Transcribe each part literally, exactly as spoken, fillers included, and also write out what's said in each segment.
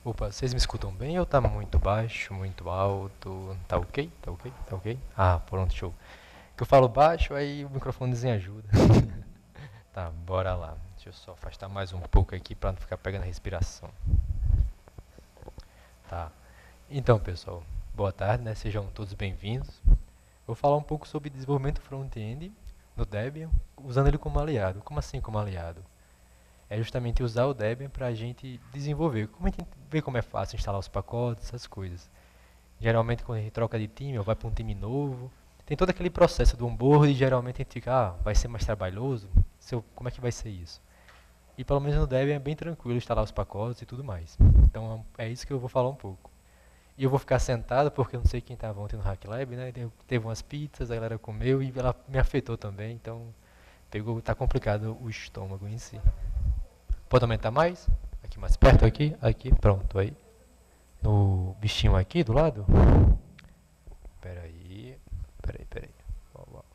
Opa, vocês me escutam bem ou tá muito baixo, muito alto? Tá ok? Tá ok? Tá ok? Ah, pronto, show. Que eu falo baixo, aí o microfonezinho ajuda. Tá, bora lá. Deixa eu só afastar mais um pouco aqui pra não ficar pegando a respiração. Tá. Então, pessoal, boa tarde, né? Sejam todos bem-vindos. Eu vou falar um pouco sobre desenvolvimento front-end no Debian, usando ele como aliado. Como assim como aliado? É justamente usar o Debian para a gente desenvolver. Como a gente vê como é fácil instalar os pacotes, essas coisas. Geralmente quando a gente troca de time ou vai para um time novo, tem todo aquele processo do onboard e geralmente a gente fica, ah, vai ser mais trabalhoso? Se eu, como é que vai ser isso? E pelo menos no Debian é bem tranquilo instalar os pacotes e tudo mais. Então é isso que eu vou falar um pouco. E eu vou ficar sentado porque eu não sei quem estava ontem no Hack Lab, né? Teve umas pizzas, a galera comeu e ela me afetou também, então pegou, tá complicado o estômago em si. Pode aumentar mais? Aqui mais perto, aqui, aqui, pronto, aí. No bichinho aqui do lado. Pera aí, pera aí, pera aí. Vamos lá.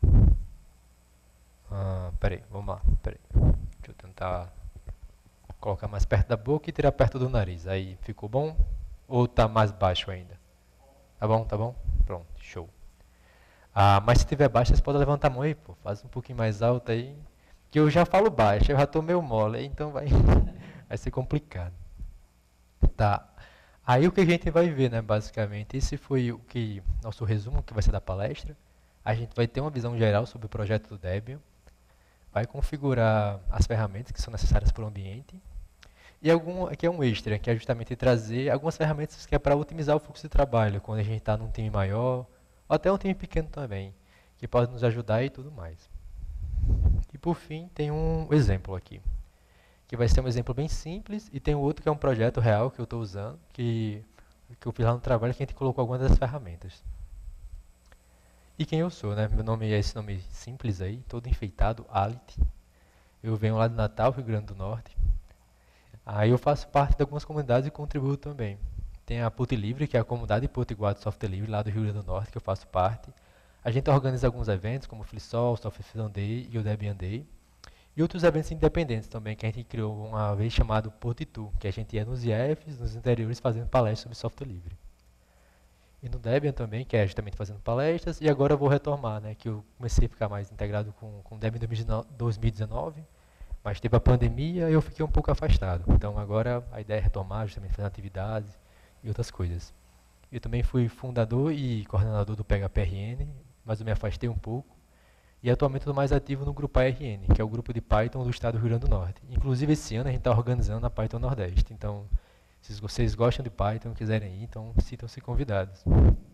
Ah, pera aí, vamos lá, pera aí. Deixa eu tentar colocar mais perto da boca e tirar perto do nariz. Aí, ficou bom? Ou tá mais baixo ainda? Tá bom, tá bom? Pronto, show. Ah, mas se tiver baixo, vocês podem levantar a mão aí, pô. Faz um pouquinho mais alto aí. Que eu já falo baixo, eu já tô meio mole, então vai, vai ser complicado. Tá. Aí o que a gente vai ver, né, basicamente, esse foi o que nosso resumo que vai ser da palestra. A gente vai ter uma visão geral sobre o projeto do Debian, vai configurar as ferramentas que são necessárias para o ambiente e algum aqui é um extra, que é justamente trazer algumas ferramentas que é para otimizar o fluxo de trabalho quando a gente está num time maior ou até um time pequeno também, que pode nos ajudar e tudo mais. E por fim tem um exemplo aqui, que vai ser um exemplo bem simples, e tem outro que é um projeto real que eu estou usando, que, que eu fiz lá no trabalho, que a gente colocou algumas das ferramentas. E quem eu sou, né? Meu nome é esse nome simples aí, todo enfeitado, Alit. Eu venho lá de Natal, Rio Grande do Norte. Aí eu faço parte de algumas comunidades e contribuo também. Tem a Put Livre, que é a comunidade Potiguar de Software Livre, lá do Rio Grande do Norte, que eu faço parte. A gente organiza alguns eventos, como o FreeSol, Software Freedom Day e o Debian Day. E outros eventos independentes também, que a gente criou uma vez chamado Portitu, que a gente ia nos I Fs, nos interiores, fazendo palestras sobre software livre. E no Debian também, que é justamente fazendo palestras, e agora eu vou retomar, né, que eu comecei a ficar mais integrado com, com o Debian em dois mil e dezenove, mas teve a pandemia e eu fiquei um pouco afastado. Então agora a ideia é retomar, justamente fazendo atividades e outras coisas. Eu também fui fundador e coordenador do P H P R N, mas eu me afastei um pouco. E atualmente estou mais ativo no Grupo A R N, que é o grupo de Python do estado do Rio Grande do Norte. Inclusive esse ano a gente está organizando a Python Nordeste. Então, se vocês gostam de Python e quiserem ir, então sintam-se convidados.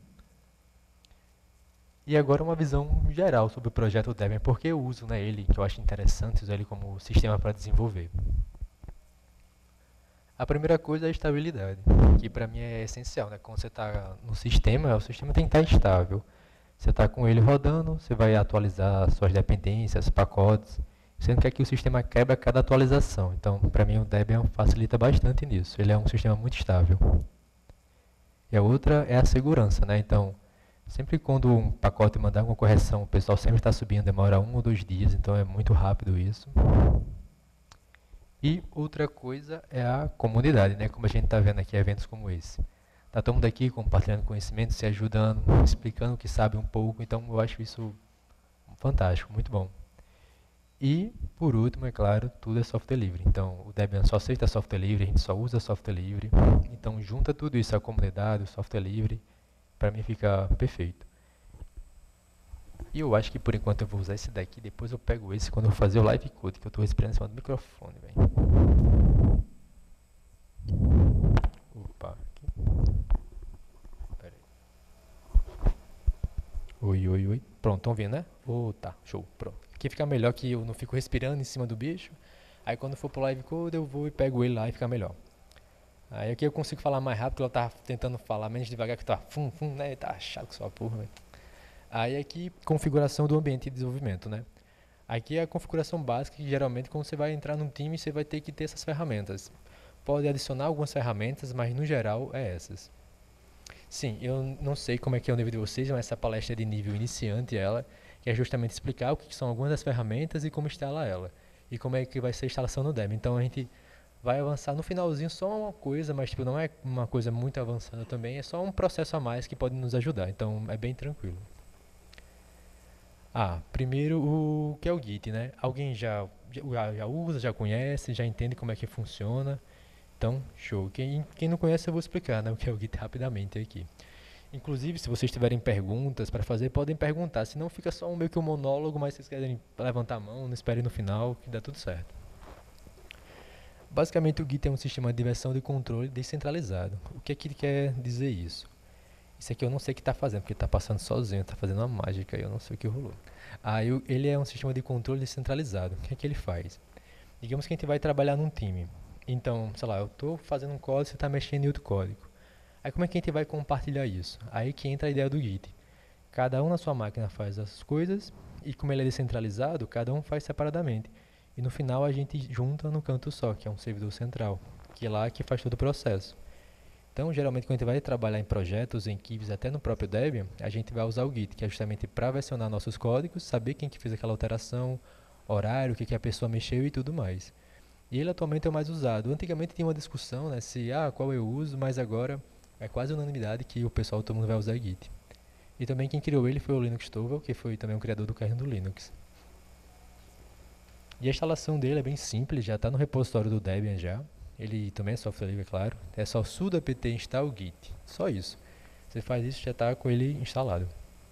E agora uma visão geral sobre o projeto Debian, porque eu uso, né, ele, que eu acho interessante usar ele como sistema para desenvolver. A primeira coisa é a estabilidade, que para mim é essencial, né? Quando você está no sistema, o sistema tem que estar estável. Você está com ele rodando, você vai atualizar suas dependências, pacotes, sendo que aqui o sistema quebra a cada atualização. Então, para mim, o Debian facilita bastante nisso. Ele é um sistema muito estável. E a outra é a segurança, né? Então, sempre quando um pacote mandar alguma correção, o pessoal sempre está subindo, demora um ou dois dias, então é muito rápido isso. E outra coisa é a comunidade, né? Como a gente está vendo aqui, eventos como esse. Tá todo mundo aqui compartilhando conhecimento, se ajudando, explicando o que sabe um pouco, então eu acho isso fantástico, muito bom. E, por último, é claro, tudo é software livre. Então, o Debian só aceita software livre, a gente só usa software livre. Então, junta tudo isso, a comunidade, o software livre, para mim fica perfeito. E eu acho que por enquanto eu vou usar esse daqui, depois eu pego esse quando eu for fazer o live code, que eu estou respirando em cima do microfone, velho. Opa, aqui. Pera aí. Oi, oi, oi. Pronto, estão vendo, né? Oh, tá, show, pronto. Aqui fica melhor que eu não fico respirando em cima do bicho. Aí quando for pro live code eu vou e pego ele lá e fica melhor. Aí aqui eu consigo falar mais rápido, porque ela tá tentando falar menos devagar, que tá fum, fum, né? Tá chato que só porra, velho. Aí aqui, configuração do ambiente de desenvolvimento, né? Aqui é a configuração básica, que geralmente quando você vai entrar num time, você vai ter que ter essas ferramentas. Pode adicionar algumas ferramentas, mas no geral é essas. Sim, eu não sei como é que é o nível de vocês, mas essa palestra é de nível iniciante, ela, que é justamente explicar o que são algumas das ferramentas e como instalar ela. E como é que vai ser a instalação no Debian. Então a gente vai avançar no finalzinho só uma coisa, mas tipo, não é uma coisa muito avançada também, é só um processo a mais que pode nos ajudar, então é bem tranquilo. Ah, primeiro o que é o Git, né? Alguém já, já, já usa, já conhece, já entende como é que funciona. Então, show. Quem, quem não conhece, eu vou explicar, né, o que é o Git rapidamente aqui. Inclusive, se vocês tiverem perguntas para fazer, podem perguntar. Se não, fica só um meio que um monólogo, mas se vocês querem levantar a mão, não esperem no final, que dá tudo certo. Basicamente, o Git é um sistema de versão de controle descentralizado. O que é que quer dizer isso? Isso aqui eu não sei o que está fazendo, porque está passando sozinho, está fazendo uma mágica, eu não sei o que rolou. Ah, eu, ele é um sistema de controle descentralizado. O que é que ele faz? Digamos que a gente vai trabalhar num time. Então, sei lá, eu estou fazendo um código, você está mexendo em outro código. Aí como é que a gente vai compartilhar isso? Aí que entra a ideia do Git. Cada um na sua máquina faz as coisas e como ele é descentralizado, cada um faz separadamente. E no final a gente junta no canto só, que é um servidor central, que é lá que faz todo o processo. Então, geralmente, quando a gente vai trabalhar em projetos, em equipes, até no próprio Debian, a gente vai usar o Git, que é justamente para versionar nossos códigos, saber quem que fez aquela alteração, horário, o que, que a pessoa mexeu e tudo mais. E ele atualmente é o mais usado. Antigamente tinha uma discussão, né, se ah, qual eu uso, mas agora é quase unanimidade que o pessoal, todo mundo vai usar Git. E também quem criou ele foi o Linux Torvalds, que foi também o criador do kernel do Linux. E a instalação dele é bem simples, já está no repositório do Debian já. Ele também é software livre, é claro. É só sudo apt install git. Só isso. Você faz isso e já está com ele instalado.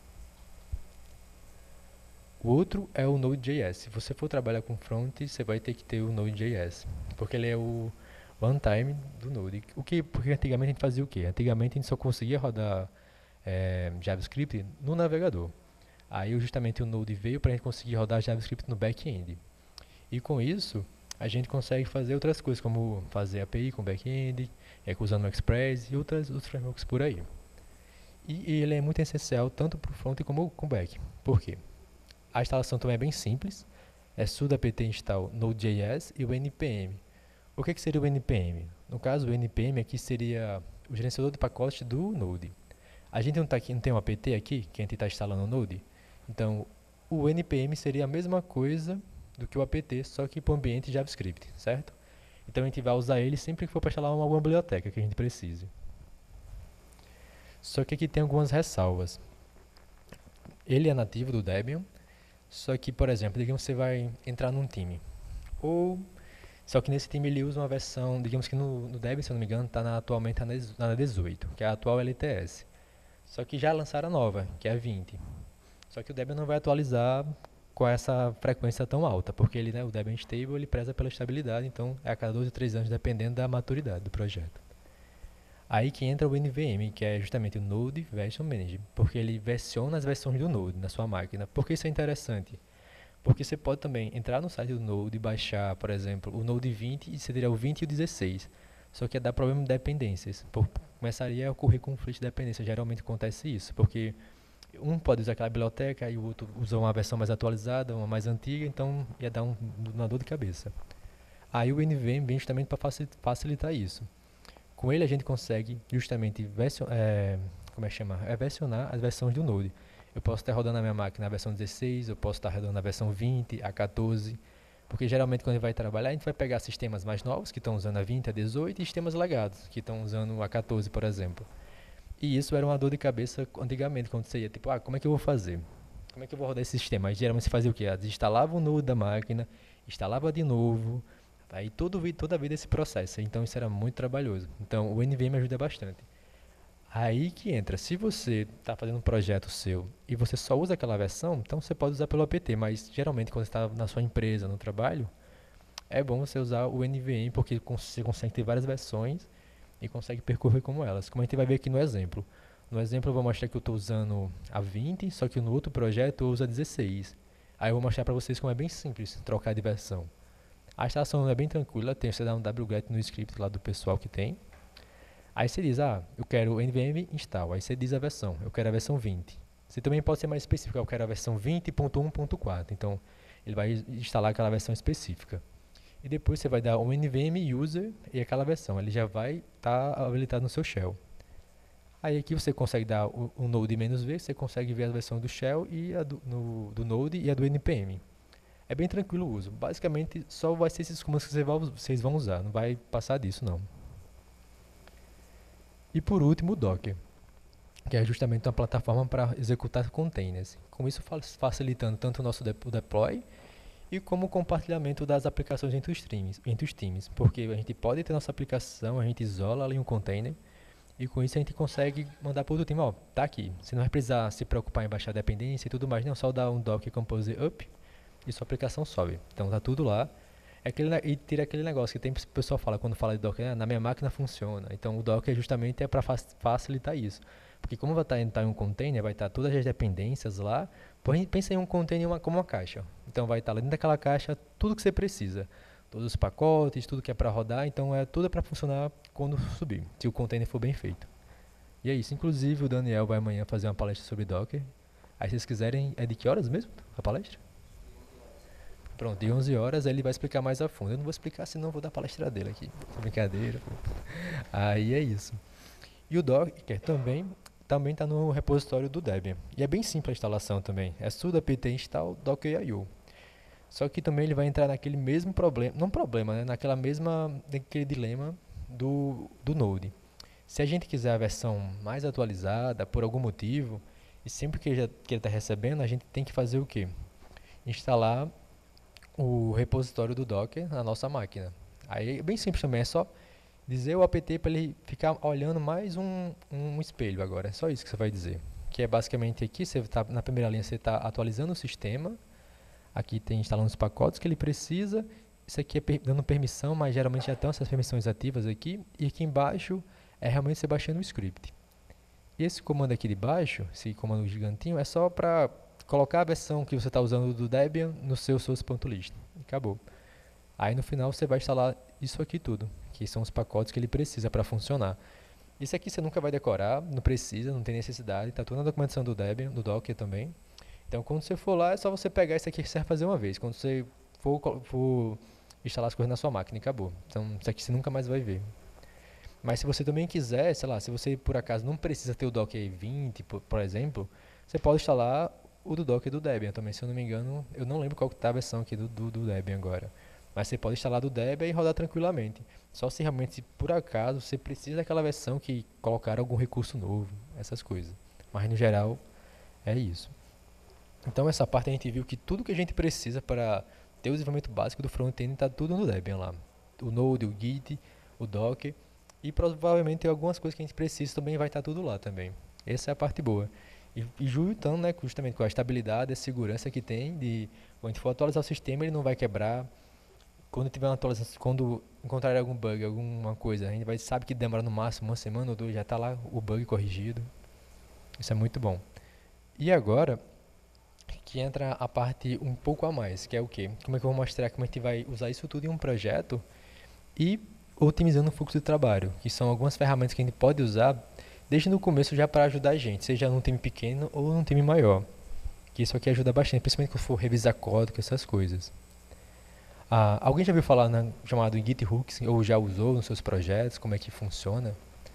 O outro é o Node.js. Se você for trabalhar com front, você vai ter que ter o Node.js. Porque ele é o runtime do Node. O que, porque antigamente a gente fazia o quê? Antigamente a gente só conseguia rodar é, JavaScript no navegador. Aí justamente o Node veio para a gente conseguir rodar JavaScript no back-end. E com isso, a gente consegue fazer outras coisas, como fazer A P I com back-end, é, usando o Express e outras, outros frameworks por aí. E, e ele é muito essencial tanto para o front como para o back. Por quê? A instalação também é bem simples, é sudo apt install node.js e o npm. O que, que seria o npm? No caso, o npm aqui seria o gerenciador de pacotes do Node. A gente não, tá aqui, não tem um apt aqui, que a gente está instalando no Node, então o npm seria a mesma coisa do que o apt, só que para o ambiente JavaScript, certo? Então a gente vai usar ele sempre que for para instalar uma, alguma biblioteca que a gente precise. Só que aqui tem algumas ressalvas. Ele é nativo do Debian, só que, por exemplo, digamos que você vai entrar num time. Ou, só que nesse time ele usa uma versão, digamos que no, no Debian, se eu não me engano, está atualmente na dezoito, que é a atual L T S. Só que já lançaram a nova, que é a vinte. Só que o Debian não vai atualizar com essa frequência tão alta, porque ele, né, o Debian Stable ele preza pela estabilidade, então é a cada dois ou três anos, dependendo da maturidade do projeto. Aí que entra o N V M, que é justamente o Node Version Manager, porque ele versiona as versões do Node na sua máquina. Por que isso é interessante? Porque você pode também entrar no site do Node e baixar, por exemplo, o Node vinte e você teria o vinte e o dezesseis. Só que ia dar problema de dependências. Por, começaria a ocorrer conflito de dependência. Geralmente acontece isso, porque um pode usar aquela biblioteca e o outro usa uma versão mais atualizada, uma mais antiga, então ia dar um, uma dor de cabeça. Aí o N V M vem justamente para facilitar isso. Com ele a gente consegue justamente version, é, como é que chama? É versionar as versões do Node. Eu posso estar rodando na minha máquina a versão dezesseis, eu posso estar rodando a versão vinte, a quatorze, porque geralmente quando a gente vai trabalhar a gente vai pegar sistemas mais novos que estão usando a vinte, a dezoito e sistemas legados que estão usando a quatorze, por exemplo. E isso era uma dor de cabeça antigamente, quando você ia, tipo, ah, como é que eu vou fazer? Como é que eu vou rodar esse sistema? Aí geralmente você fazia o quê? Desinstalava o Node da máquina, instalava de novo, aí todo, toda a vida esse processo. Então isso era muito trabalhoso. Então o N V M ajuda bastante. Aí que entra, se você está fazendo um projeto seu e você só usa aquela versão, então você pode usar pelo apt, mas geralmente quando você está na sua empresa, no trabalho, é bom você usar o N V M, porque você consegue ter várias versões e consegue percorrer como elas. Como a gente vai ver aqui no exemplo. No exemplo eu vou mostrar que eu estou usando a vinte, só que no outro projeto eu uso a dezesseis. Aí eu vou mostrar para vocês como é bem simples trocar de versão. A instalação é bem tranquila, tem, você dá um wget no script lá do pessoal que tem. Aí você diz, ah, eu quero nvm install, aí você diz a versão, eu quero a versão vinte. Você também pode ser mais específico, eu quero a versão vinte ponto um ponto quatro, então ele vai instalar aquela versão específica. E depois você vai dar o nvm user e aquela versão, ele já vai estar tá habilitado no seu shell. Aí aqui você consegue dar o, o node "-v", você consegue ver a versão do shell e a do, no, do node e a do npm. É bem tranquilo o uso. Basicamente, só vai ser esses comandos que você vai- vocês vão usar. Não vai passar disso, não. E por último, o Docker, que é justamente uma plataforma para executar containers. Com isso, fa- facilitando tanto o nosso de- o deploy e como o compartilhamento das aplicações entre os, times, entre os times. Porque a gente pode ter nossa aplicação, a gente isola ali um container, e com isso a gente consegue mandar para outro time, ó, tá aqui. Você não vai precisar se preocupar em baixar dependência e tudo mais, não, só dar um Docker Compose up e sua aplicação sobe. Então tá tudo lá. É aquele, ne- e tira aquele negócio que tem o pessoal fala quando fala de Docker, ah, na minha máquina funciona. Então o Docker justamente é para facilitar isso. Porque como vai estar tá em um container, vai estar todas as dependências lá. Porém, pensa em um container uma- como uma caixa. Então vai estar lá dentro daquela caixa tudo que você precisa. Todos os pacotes, tudo que é para rodar. Então é tudo para funcionar quando subir, se o container for bem feito. E é isso. Inclusive o Daniel vai amanhã fazer uma palestra sobre Docker. Aí se vocês quiserem, é de que horas mesmo a palestra? Pronto, de onze horas ele vai explicar mais a fundo. Eu não vou explicar, senão eu vou dar a palestra dele aqui. Brincadeira. Pô. Aí é isso. E o Docker também também está no repositório do Debian. E é bem simples a instalação também. É sudo apt install docker I O. Só que também ele vai entrar naquele mesmo problema, não problema, né? Naquela mesma, naquele dilema do, do Node. Se a gente quiser a versão mais atualizada, por algum motivo, e sempre que ele está recebendo, a gente tem que fazer o quê? Instalar o repositório do Docker na nossa máquina. Aí é bem simples também, é só dizer o apt para ele ficar olhando mais um, um espelho agora. É só isso que você vai dizer. Que é basicamente aqui, você tá, na primeira linha você está atualizando o sistema. Aqui tem instalando os pacotes que ele precisa. Isso aqui é per dando permissão, mas geralmente já estão essas permissões ativas aqui. E aqui embaixo é realmente você baixando o script. E esse comando aqui de baixo, esse comando gigantinho, é só para colocar a versão que você está usando do Debian no seu source.list. Acabou. Aí no final você vai instalar isso aqui tudo, que são os pacotes que ele precisa para funcionar. Isso aqui você nunca vai decorar, não precisa, não tem necessidade, está tudo na documentação do Debian, do Docker também. Então quando você for lá, é só você pegar isso aqui que você vai fazer uma vez. Quando você for, for instalar as coisas na sua máquina, acabou. Então isso aqui você nunca mais vai ver. Mas se você também quiser, sei lá, se você por acaso não precisa ter o Docker vinte, por, por exemplo, você pode instalar o do Docker do Debian também. Se eu não me engano, eu não lembro qual está a versão aqui do, do, do Debian agora. Mas você pode instalar do Debian e rodar tranquilamente. Só se realmente, por acaso, você precisa daquela versão que colocaram algum recurso novo, essas coisas. Mas no geral, é isso. Então essa parte a gente viu que tudo que a gente precisa para ter o desenvolvimento básico do front-end está tudo no Debian lá. O Node, o Git, o Docker. E provavelmente algumas coisas que a gente precisa também vai estar tudo lá também. Essa é a parte boa. E, e juntando, né, justamente com a estabilidade, a segurança que tem de quando a gente for atualizar o sistema, ele não vai quebrar. Quando tiver uma atualização, quando encontrar algum bug, alguma coisa, a gente vai sabe que demora no máximo uma semana ou duas, já está lá o bug corrigido. Isso é muito bom. E agora que entra a parte um pouco a mais, que é o quê? Como é que eu vou mostrar como a gente vai usar isso tudo em um projeto e otimizando o fluxo de trabalho, que são algumas ferramentas que a gente pode usar desde no começo já para ajudar a gente, seja num time pequeno ou num time maior. Que isso aqui ajuda bastante, principalmente quando for revisar código, essas coisas. Ah, alguém já ouviu falar na, chamado GitHooks, ou já usou nos seus projetos, como é que funciona?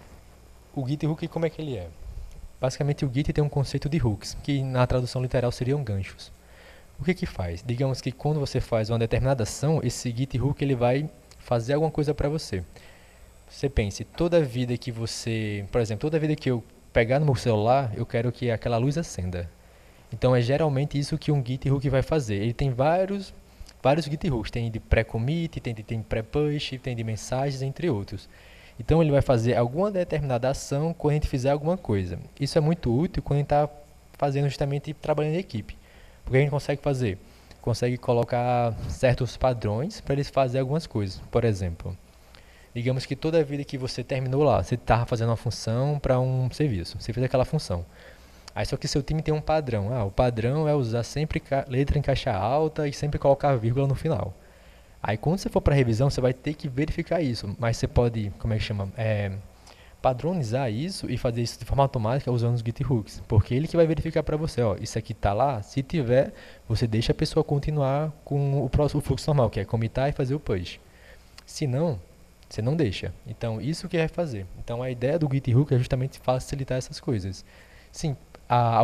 O GitHook, como é que ele é? Basicamente o Git tem um conceito de hooks, que na tradução literal seriam ganchos. O que que faz? Digamos que quando você faz uma determinada ação, esse GitHook ele vai fazer alguma coisa para você. Você pense, toda vida que você, por exemplo, toda vida que eu pegar no meu celular, eu quero que aquela luz acenda. Então é geralmente isso que um GitHook vai fazer. Ele tem vários, vários GitHooks, tem de pré-commit, tem de, de pré-push, tem de mensagens, entre outros. Então ele vai fazer alguma determinada ação quando a gente fizer alguma coisa. Isso é muito útil quando a gente está fazendo justamente trabalhando em equipe. Porque a gente consegue fazer, consegue colocar certos padrões para eles fazerem algumas coisas. Por exemplo, digamos que toda vida que você terminou lá, você estava fazendo uma função para um serviço, você fez aquela função. Aí só que seu time tem um padrão. Ah, o padrão é usar sempre letra em caixa alta e sempre colocar vírgula no final. Aí quando você for para revisão, você vai ter que verificar isso. Mas você pode, como é que chama? É, padronizar isso e fazer isso de forma automática usando os GitHooks. Porque ele que vai verificar para você, ó, isso aqui tá lá, se tiver, você deixa a pessoa continuar com o próximo fluxo normal, que é commitar e fazer o push. Se não, você não deixa. Então, isso que vai fazer. Então, a ideia do GitHook é justamente facilitar essas coisas. Sim, a, alguém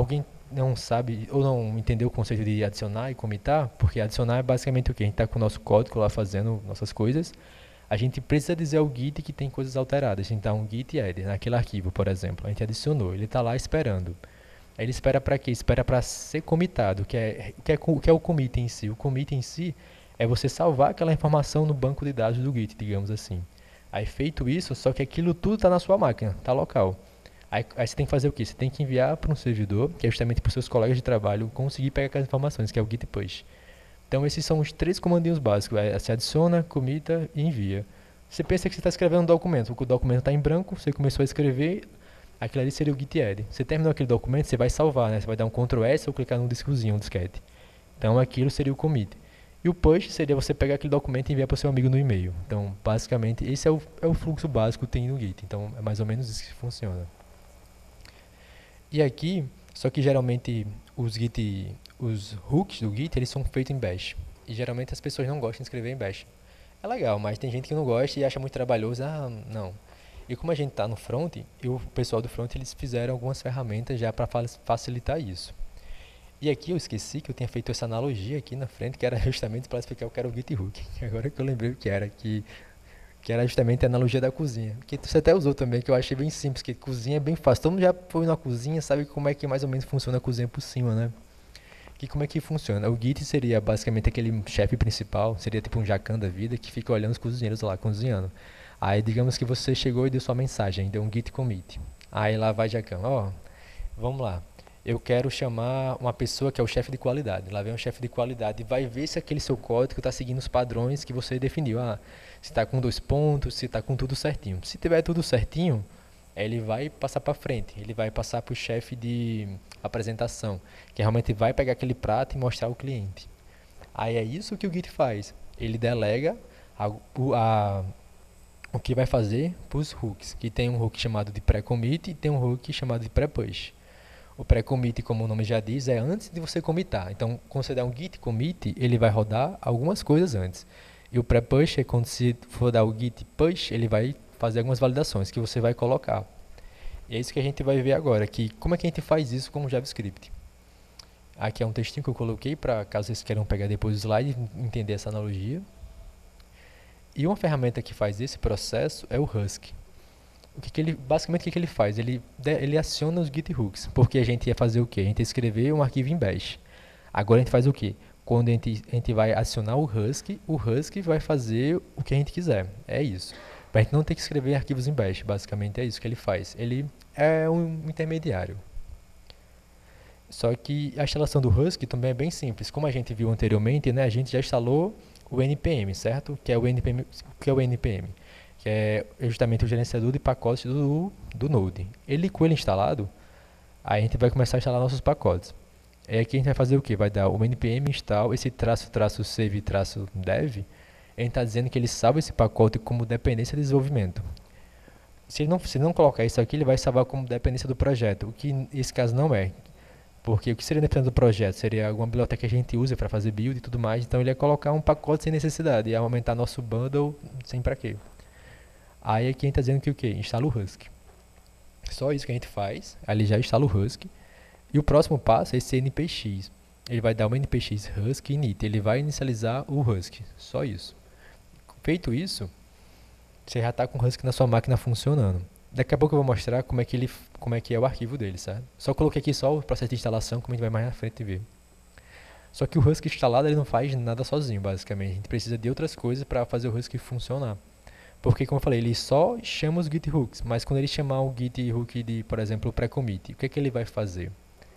não sabe ou não entendeu o conceito de adicionar e comitar, porque adicionar é basicamente o que? A gente está com o nosso código lá fazendo nossas coisas, a gente precisa dizer ao Git que tem coisas alteradas. A gente dá um git add naquele arquivo, por exemplo, a gente adicionou, ele está lá esperando. Aí ele espera para quê? Espera para ser comitado, que é, que, é, que é o commit em si. O commit em si é você salvar aquela informação no banco de dados do Git, digamos assim. Aí feito isso, só que aquilo tudo está na sua máquina, está local. Aí, aí você tem que fazer o quê? Você tem que enviar para um servidor, que é justamente para os seus colegas de trabalho conseguir pegar aquelas informações, que é o git push. Então esses são os três comandinhos básicos. É, você adiciona, comita e envia. Você pensa que você está escrevendo um documento, o documento está em branco, você começou a escrever, aquilo ali seria o git add. Você terminou aquele documento, você vai salvar, né? Você vai dar um control S ou clicar no discozinho, um disquete. Então aquilo seria o commit. E o push seria você pegar aquele documento e enviar para o seu amigo no e-mail. Então, basicamente, esse é o, é o fluxo básico que tem no Git. Então, é mais ou menos isso que funciona. E aqui, só que geralmente os Git, os hooks do Git, eles são feitos em Bash. E geralmente as pessoas não gostam de escrever em Bash. É legal, mas tem gente que não gosta e acha muito trabalhoso. Ah, não. E como a gente está no front, e o pessoal do front, eles fizeram algumas ferramentas já para facilitar isso. E aqui eu esqueci que eu tinha feito essa analogia aqui na frente, que era justamente para explicar o que era o Git Hook. Agora que eu lembrei o que era, que, que era justamente a analogia da cozinha. Que você até usou também, que eu achei bem simples, que cozinha é bem fácil. Todo mundo já foi na cozinha, sabe como é que mais ou menos funciona a cozinha por cima, né? Que como é que funciona? O Git seria basicamente aquele chefe principal, seria tipo um Jacan da vida, que fica olhando os cozinheiros lá cozinhando. Aí digamos que você chegou e deu sua mensagem, deu um Git commit. Aí lá vai Jacan, ó, vamos lá. Eu quero chamar uma pessoa que é o chefe de qualidade. Lá vem o chefe de qualidade e vai ver se aquele seu código está seguindo os padrões que você definiu. Ah, se está com dois pontos, se está com tudo certinho. Se tiver tudo certinho, ele vai passar para frente. Ele vai passar para o chefe de apresentação, que realmente vai pegar aquele prato e mostrar ao cliente. Aí é isso que o Git faz. Ele delega a, a, o que vai fazer para os hooks, que tem um hook chamado de pré-commit e tem um hook chamado de pré-push. O pré-commit, como o nome já diz, é antes de você commitar. Então, quando você der um git commit, ele vai rodar algumas coisas antes. E o pré-push é quando você for dar o git push, ele vai fazer algumas validações que você vai colocar. E é isso que a gente vai ver agora, que como é que a gente faz isso com o JavaScript. Aqui é um textinho que eu coloquei para caso vocês queiram pegar depois o slide e entender essa analogia. E uma ferramenta que faz esse processo é o Husk. O que que ele, basicamente o que, que ele faz? Ele, ele aciona os Git hooks, porque a gente ia fazer o quê? A gente ia escrever um arquivo em Bash. Agora a gente faz o quê? Quando a gente, a gente vai acionar o Husk, o Husk vai fazer o que a gente quiser. É isso. Para a gente não ter que escrever arquivos em Bash, basicamente é isso que ele faz. Ele é um intermediário. Só que a instalação do Husk também é bem simples. Como a gente viu anteriormente, né, a gente já instalou o N P M, certo? Que é o N P M, que é o N P M, que é justamente o gerenciador de pacotes do, do Node. Ele com ele instalado, aí a gente vai começar a instalar nossos pacotes. É aqui a gente vai fazer o que? Vai dar o npm install, esse traço, traço save, traço dev, a gente está dizendo que ele salva esse pacote como dependência de desenvolvimento. Se ele não, se ele não colocar isso aqui, ele vai salvar como dependência do projeto, o que nesse caso não é. Porque o que seria dependendo do projeto? Seria alguma biblioteca que a gente usa para fazer build e tudo mais, então ele ia colocar um pacote sem necessidade, ia aumentar nosso bundle sem para quê. Aí aqui a gente está dizendo que o que? Instala o Husk. Só isso que a gente faz, aí ele já instala o Husk. E o próximo passo é esse npx. Ele vai dar um npx Husk init, ele vai inicializar o Husk, só isso. Feito isso, você já está com o Husk na sua máquina funcionando. Daqui a pouco eu vou mostrar como é que, ele, como é, que é o arquivo dele, certo? Só coloquei aqui só o processo de instalação, como a gente vai mais na frente ver. Só que o Husk instalado ele não faz nada sozinho, basicamente. A gente precisa de outras coisas para fazer o Husk funcionar. Porque, como eu falei, ele só chama os Git hooks, mas quando ele chamar o Git hook de, por exemplo, o pré-commit, o que é que ele vai fazer?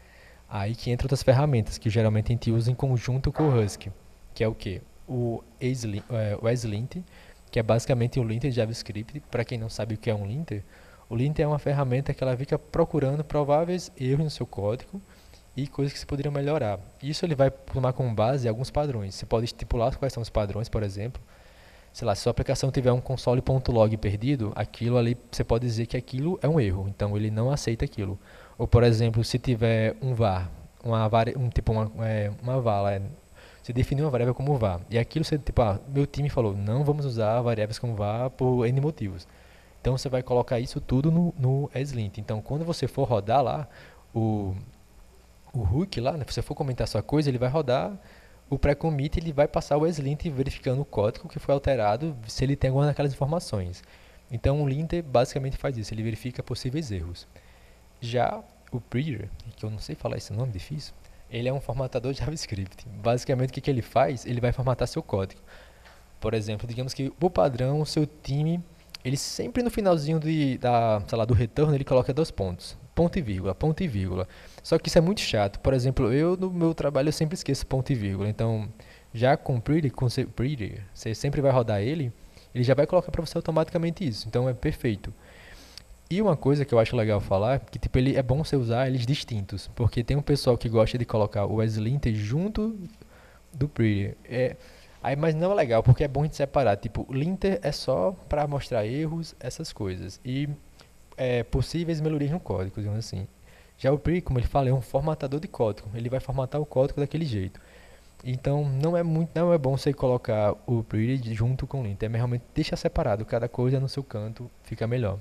Aí que entra outras ferramentas que geralmente a gente usa em conjunto com o Husk, que é o que? O ESLint, é, o ESLint, que é basicamente um linter de JavaScript. Para quem não sabe o que é um linter, o linter é uma ferramenta que ela fica procurando prováveis erros no seu código e coisas que se poderiam melhorar. Isso ele vai tomar como base alguns padrões. Você pode estipular quais são os padrões, por exemplo. Sei lá, se sua aplicação tiver um console.log perdido, aquilo ali, você pode dizer que aquilo é um erro, então ele não aceita aquilo. Ou, por exemplo, se tiver um var, uma, vari, um, tipo uma, é, uma vala, é, você definiu uma variável como var, e aquilo você, tipo, ah, meu time falou, não vamos usar variáveis como var por N motivos. Então você vai colocar isso tudo no, no ESLint. Então quando você for rodar lá o, o hook lá, né, se você for comentar sua coisa, ele vai rodar o pré-commit, ele vai passar o ESLint verificando o código que foi alterado, se ele tem alguma daquelas informações. Então o linter basicamente faz isso, ele verifica possíveis erros. Já o preacher, que eu não sei falar esse nome difícil, ele é um formatador de JavaScript. Basicamente o que, que ele faz? Ele vai formatar seu código. Por exemplo, digamos que por padrão o seu time, ele sempre no finalzinho de, da, sei lá, do retorno ele coloca dois pontos, ponto e vírgula, ponto e vírgula. Só que isso é muito chato. Por exemplo, eu no meu trabalho eu sempre esqueço ponto e vírgula. Então, já com o Pretty, com o Pretty, você sempre vai rodar ele, ele já vai colocar para você automaticamente isso. Então é perfeito. E uma coisa que eu acho legal falar, que tipo, ele é bom você usar eles distintos, porque tem um pessoal que gosta de colocar o ESLint junto do Pretty. É, aí, mas não é legal, porque é bom a gente separar. Tipo, o linter é só para mostrar erros, essas coisas. E é, possíveis melhorias no código, digamos assim. Já o Pretty, como ele fala, é um formatador de código. Ele vai formatar o código daquele jeito. Então, não é muito, não é bom você colocar o Pretty junto com o linter. É realmente deixa separado, cada coisa no seu canto fica melhor.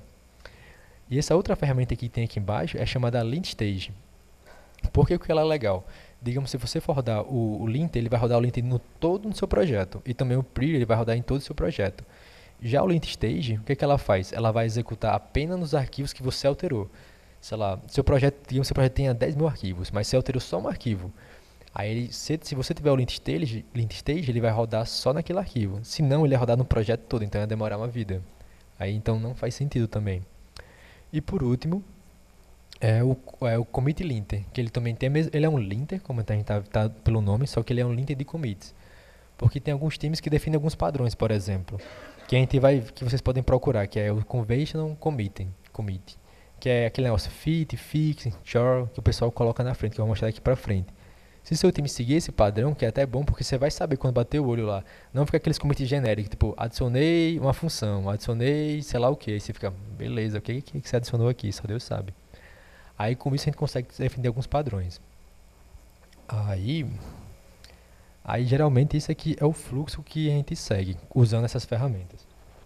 E essa outra ferramenta que tem aqui embaixo é chamada Lint Stage. Por que, que ela é legal? Digamos, se você for rodar o, o linter, ele vai rodar o linter no todo no seu projeto. E também o Pretty, ele vai rodar em todo o seu projeto. Já o Lint Stage, o que, que ela faz? Ela vai executar apenas nos arquivos que você alterou. Sei lá, seu projeto, digamos, seu projeto tenha dez mil arquivos, mas você alterou só um arquivo. Aí, ele, se, se você tiver o Lint Stage, Lint Stage, ele vai rodar só naquele arquivo. Se não, ele vai rodar no projeto todo, então vai demorar uma vida. Aí, então, não faz sentido também. E por último, é o, é o commit linter, que ele também tem, ele é um linter, como a gente tá, tá pelo nome, só que ele é um linter de commits. Porque tem alguns times que definem alguns padrões, por exemplo, que a gente vai, que vocês podem procurar, que é o conventional commit, commit, que é aquele negócio fit, fix, char, que o pessoal coloca na frente, que eu vou mostrar aqui pra frente. Se seu time seguir esse padrão, que é até bom, porque você vai saber quando bater o olho lá. Não fica aqueles commits genéricos, tipo, adicionei uma função, adicionei sei lá o que. Aí você fica, beleza, o que, que você adicionou aqui? Só Deus sabe. Aí com isso a gente consegue definir alguns padrões. Aí, aí geralmente isso aqui é o fluxo que a gente segue, usando essas ferramentas.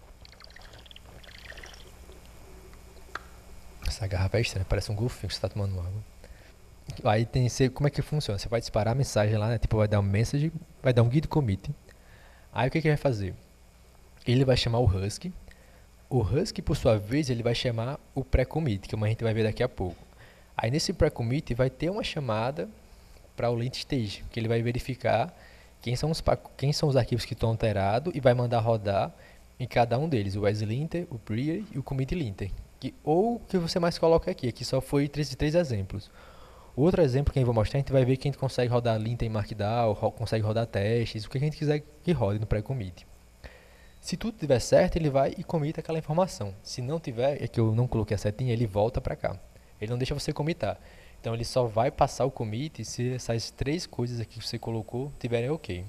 Essa garrafa é estranha, parece um golfinho que você está tomando água. Aí tem, você, como é que funciona? Você vai disparar a mensagem lá, né? Tipo, vai dar um message, vai dar um git commit. Aí o que, que ele vai fazer? Ele vai chamar o Husky. O Husky, por sua vez, ele vai chamar o pré-commit, que a gente vai ver daqui a pouco. Aí nesse pré-commit vai ter uma chamada para o lint stage, que ele vai verificar quem são os, quem são os arquivos que estão alterados e vai mandar rodar em cada um deles, o ESLinter, o Pretty e o commit linter. Que, ou o que você mais coloca aqui, aqui só foi três, três exemplos. O outro exemplo que eu vou mostrar, a gente vai ver que a gente consegue rodar linter em Markdown, ro consegue rodar testes, o que a gente quiser que rode no pré-commit. Se tudo estiver certo, ele vai e commita aquela informação. Se não tiver, é que eu não coloquei a setinha, ele volta para cá. Ele não deixa você commitar. Então ele só vai passar o commit se essas três coisas aqui que você colocou tiverem ok.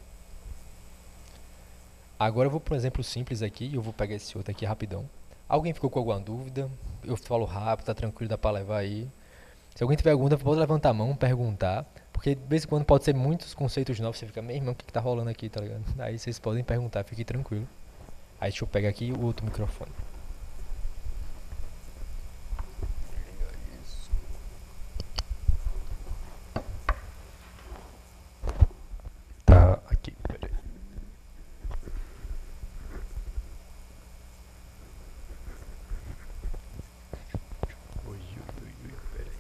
Agora eu vou para um exemplo simples aqui, eu vou pegar esse outro aqui rapidão. Alguém ficou com alguma dúvida? Eu falo rápido, tá tranquilo, dá para levar aí. Se alguém tiver alguma dúvida, pode levantar a mão, perguntar. Porque de vez em quando pode ser muitos conceitos novos, você fica, meu irmão, o que, que tá rolando aqui, tá ligado? Aí vocês podem perguntar, fique tranquilo. Aí deixa eu pegar aqui o outro microfone. Tá aqui, peraí. Ui, ui, ui, peraí.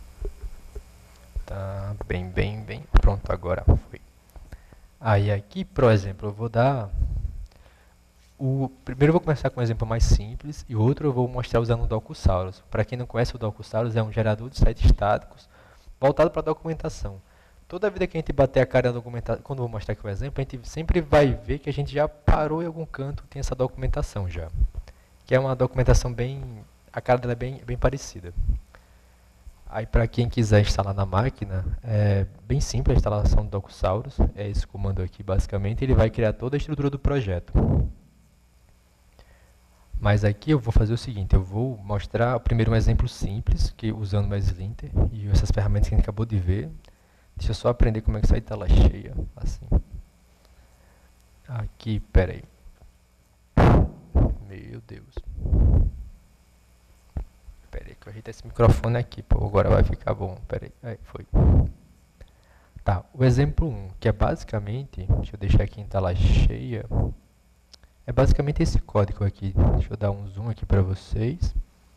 Tá bem, bem, bem. Pronto, agora foi. Aí aqui, por exemplo, eu vou dar... O, primeiro eu vou começar com um exemplo mais simples e o outro eu vou mostrar usando o Docusaurus. Para quem não conhece, o Docusaurus é um gerador de sites estáticos voltado para documentação. Toda vida que a gente bater a cara na documentação, quando eu vou mostrar aqui o exemplo, a gente sempre vai ver que a gente já parou em algum canto, tem essa documentação já. Que é uma documentação bem, a cara dela é bem, bem parecida. Aí para quem quiser instalar na máquina, é bem simples a instalação do Docusaurus, é esse comando aqui basicamente, ele vai criar toda a estrutura do projeto. Mas aqui eu vou fazer o seguinte, eu vou mostrar primeiro um exemplo simples, que usando o ESLinter e essas ferramentas que a gente acabou de ver. Deixa eu só aprender como é que sai tela cheia, assim. Aqui, peraí. Meu Deus. Peraí, que eu ajeitei esse microfone aqui, pô, agora vai ficar bom. Pera aí, aí foi. Tá, o exemplo um, que é basicamente, deixa eu deixar aqui em tela cheia, é basicamente esse código aqui. Deixa eu dar um zoom aqui para vocês.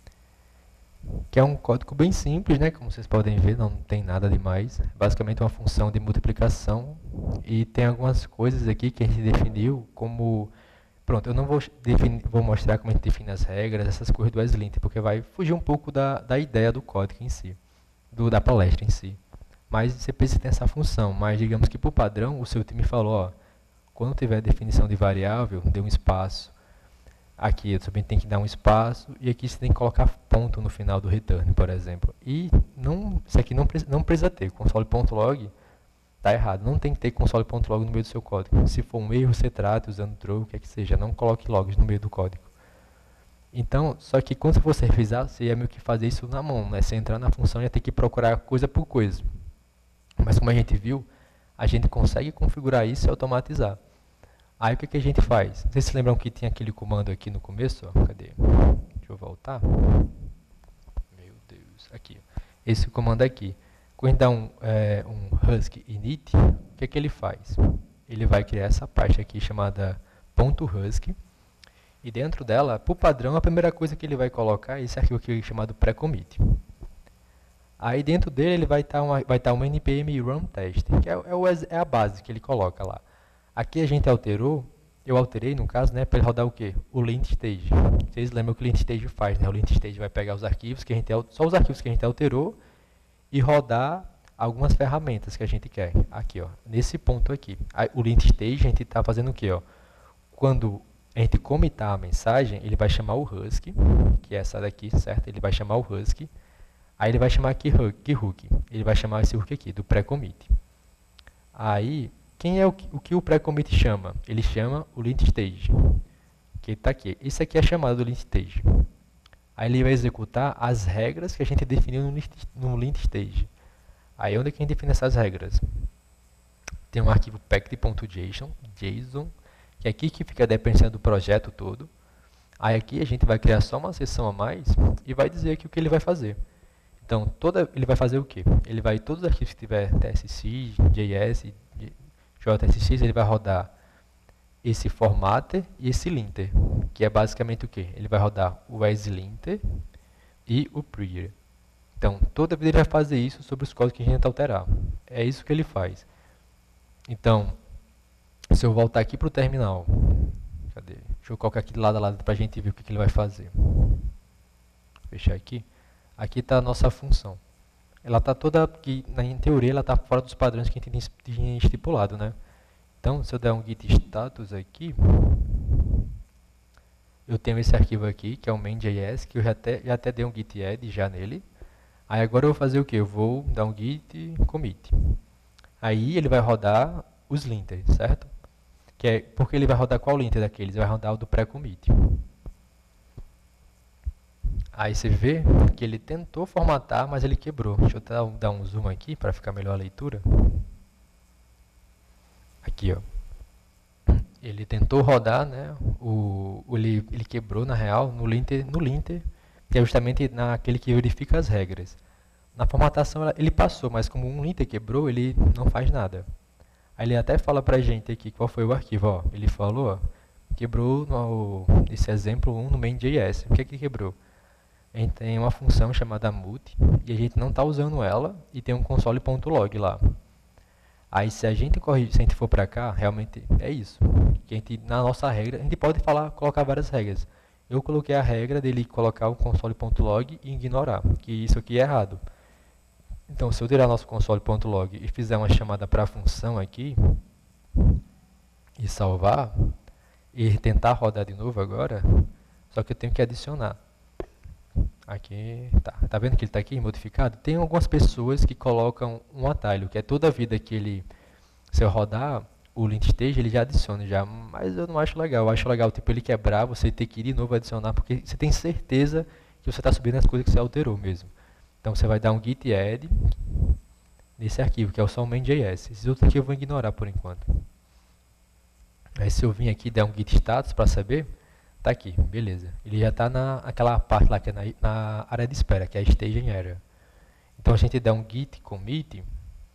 Que é um código bem simples, né? Como vocês podem ver, não tem nada demais. É basicamente uma função de multiplicação e tem algumas coisas aqui que a gente definiu como... Pronto, eu não vou, definir, vou mostrar como a gente define as regras, essas coisas do ESLint, porque vai fugir um pouco da, da ideia do código em si, do, da palestra em si. Mas você precisa ter essa função, mas digamos que por padrão o seu time falou, ó, quando tiver definição de variável, dê um espaço. Aqui eu também tenho que dar um espaço e aqui você tem que colocar ponto no final do return, por exemplo. E não, isso aqui não, não precisa ter, console.log está errado, não tem que ter console.log no meio do seu código. Se for um erro, você trata usando throw, o que é que seja, não coloque logs no meio do código. Então, só que quando você revisar, você ia meio que fazer isso na mão, né? Você entrar na função e ia ter que procurar coisa por coisa. Mas como a gente viu, a gente consegue configurar isso e automatizar. Aí o que, que a gente faz? Vocês se lembram que tinha aquele comando aqui no começo? Ó? Cadê? Deixa eu voltar. Meu Deus, aqui. Ó. Esse comando aqui. Quando a gente dá um, é, um husky init, o que, que ele faz? Ele vai criar essa parte aqui chamada .husky. E dentro dela, por padrão, a primeira coisa que ele vai colocar é esse arquivo aqui chamado pré-commit. Aí dentro dele ele vai estar uma, vai estar uma npm run test, que é, é, o, é a base que ele coloca lá. Aqui a gente alterou, eu alterei no caso, né, para ele rodar o quê? O lint stage. Vocês lembram o que o lint stage faz, né? O lint stage vai pegar os arquivos que a gente, só os arquivos que a gente alterou e rodar algumas ferramentas que a gente quer. Aqui, ó, nesse ponto aqui. Aí, o lint stage a gente está fazendo o quê, ó? Quando a gente commitar a mensagem, ele vai chamar o husky, que é essa daqui, certo? Ele vai chamar o husky. Aí ele vai chamar aqui hook, ele vai chamar esse hook aqui, do pré-commit. Aí, quem é o que o, que o pré-commit chama? Ele chama o lint stage, que está aqui. Isso aqui é a chamada do lint stage. Aí ele vai executar as regras que a gente definiu no lint, no lint stage. Aí onde é que a gente define essas regras? Tem um arquivo packed.json, JSON, que é aqui que fica a dependência do projeto todo. Aí aqui a gente vai criar só uma seção a mais e vai dizer aqui o que ele vai fazer. Então, toda, ele vai fazer o quê? Ele vai, todos os arquivos que tiver T S X, J S, J S X, ele vai rodar esse formatter e esse linter, que é basicamente o quê? Ele vai rodar o ESLinter e o preer. Então, toda vez ele vai fazer isso sobre os códigos que a gente alterar. É isso que ele faz. Então, se eu voltar aqui para o terminal, cadê? Deixa eu colocar aqui de lado a lado para a gente ver o que, que ele vai fazer. Vou fechar aqui. Aqui está a nossa função. Ela está toda, que, em teoria, ela está fora dos padrões que a gente tinha estipulado, né? Então, se eu der um git status aqui, eu tenho esse arquivo aqui, que é o main.js, que eu já até, já até dei um git add já nele. Aí agora eu vou fazer o que? Eu vou dar um git commit. Aí ele vai rodar os linters, certo? Que é, porque ele vai rodar qual linter daqueles? Ele vai rodar o do pré-commit. Aí você vê que ele tentou formatar, mas ele quebrou. Deixa eu dar um zoom aqui para ficar melhor a leitura. Aqui, ó. Ele tentou rodar, né? O, o ele, ele quebrou na real no linter, no linter, que é justamente naquele que verifica as regras. Na formatação ele passou, mas como um linter quebrou, ele não faz nada. Aí ele até fala pra gente aqui qual foi o arquivo, ó. Ele falou, ó, quebrou no, esse exemplo um no main.js. O que é que quebrou? A gente tem uma função chamada mult e a gente não está usando ela e tem um console.log lá. Aí se a gente corrigir, se a gente for para cá, realmente é isso. Que a gente, na nossa regra, a gente pode falar, colocar várias regras. Eu coloquei a regra dele colocar o console.log e ignorar, que isso aqui é errado. Então se eu tirar nosso console.log e fizer uma chamada para a função aqui e salvar e tentar rodar de novo agora, só que eu tenho que adicionar. Aqui, tá, tá vendo que ele está aqui modificado? Tem algumas pessoas que colocam um atalho, que é toda a vida que ele, se eu rodar o lint stage, ele já adiciona já, mas eu não acho legal. Eu acho legal, tipo, ele quebrar, você ter que ir de novo adicionar, porque você tem certeza que você está subindo as coisas que você alterou mesmo. Então você vai dar um git add nesse arquivo, que é só o main.js. Esses outros aqui eu vou ignorar por enquanto. Aí se eu vim aqui e der um git status para saber, Tá aqui, beleza. Ele já está naquela parte lá que é na, na área de espera, que é a staging area. Então a gente dá um git commit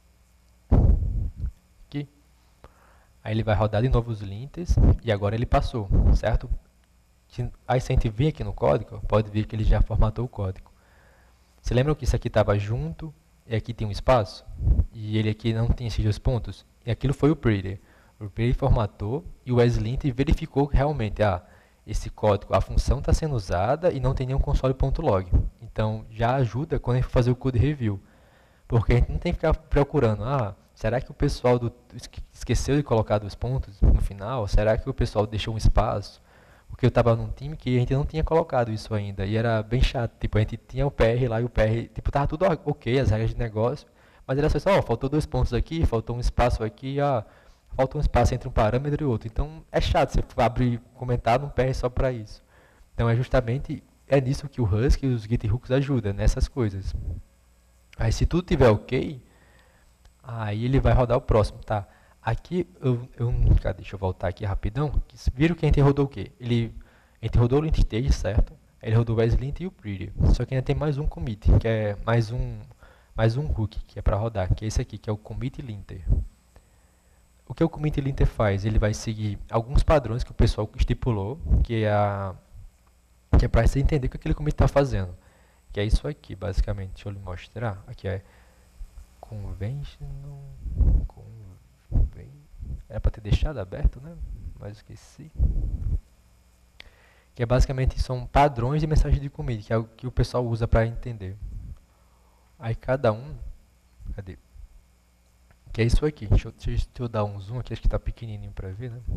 aqui. Aí ele vai rodar de novo os linters e agora ele passou, certo? Aí se a gente vir aqui no código, pode ver que ele já formatou o código. Você lembra que isso aqui estava junto e aqui tem um espaço? E ele aqui não tem esses dois pontos? E aquilo foi o pretty. O pretty formatou e o ESLint verificou que realmente ah, esse código, a função está sendo usada e não tem nenhum console.log. Então já ajuda quando a gente for fazer o code review. Porque a gente não tem que ficar procurando, ah, será que o pessoal do, esqueceu de colocar dois pontos no final? Será que o pessoal deixou um espaço? Porque eu estava num time que a gente não tinha colocado isso ainda. E era bem chato. Tipo, a gente tinha o P R lá e o P R, tipo, tava tudo ok, as regras de negócio. Mas era só, ó, oh, faltou dois pontos aqui, faltou um espaço aqui, ah, falta um espaço entre um parâmetro e outro. Então, é chato você abrir comentar num P R só para isso. Então, é justamente, é nisso que o Husky e os GitHooks ajudam, nessas coisas. Aí, se tudo tiver ok, aí ele vai rodar o próximo, tá? Aqui, eu, eu cadê? Deixa eu voltar aqui rapidão. Viram que a gente rodou o quê? Ele, a gente rodou o lint stage, certo? Ele rodou o ESLint e o pretty. Só que ainda tem mais um commit, que é mais um, mais um hook, que é para rodar, que é esse aqui, que é o commit linter. O que o commit linter faz? Ele vai seguir alguns padrões que o pessoal estipulou, que é, a, que é para você entender o que aquele commit está fazendo. Que é isso aqui, basicamente. Deixa eu lhe mostrar. Aqui é conventional, conven... era para ter deixado aberto, né? Mas esqueci. Que é basicamente são padrões de mensagem de commit, que é o que o pessoal usa para entender. Aí cada um, cadê? Que é isso aqui. Deixa eu, deixa eu dar um zoom aqui, acho que está pequenininho para ver, né?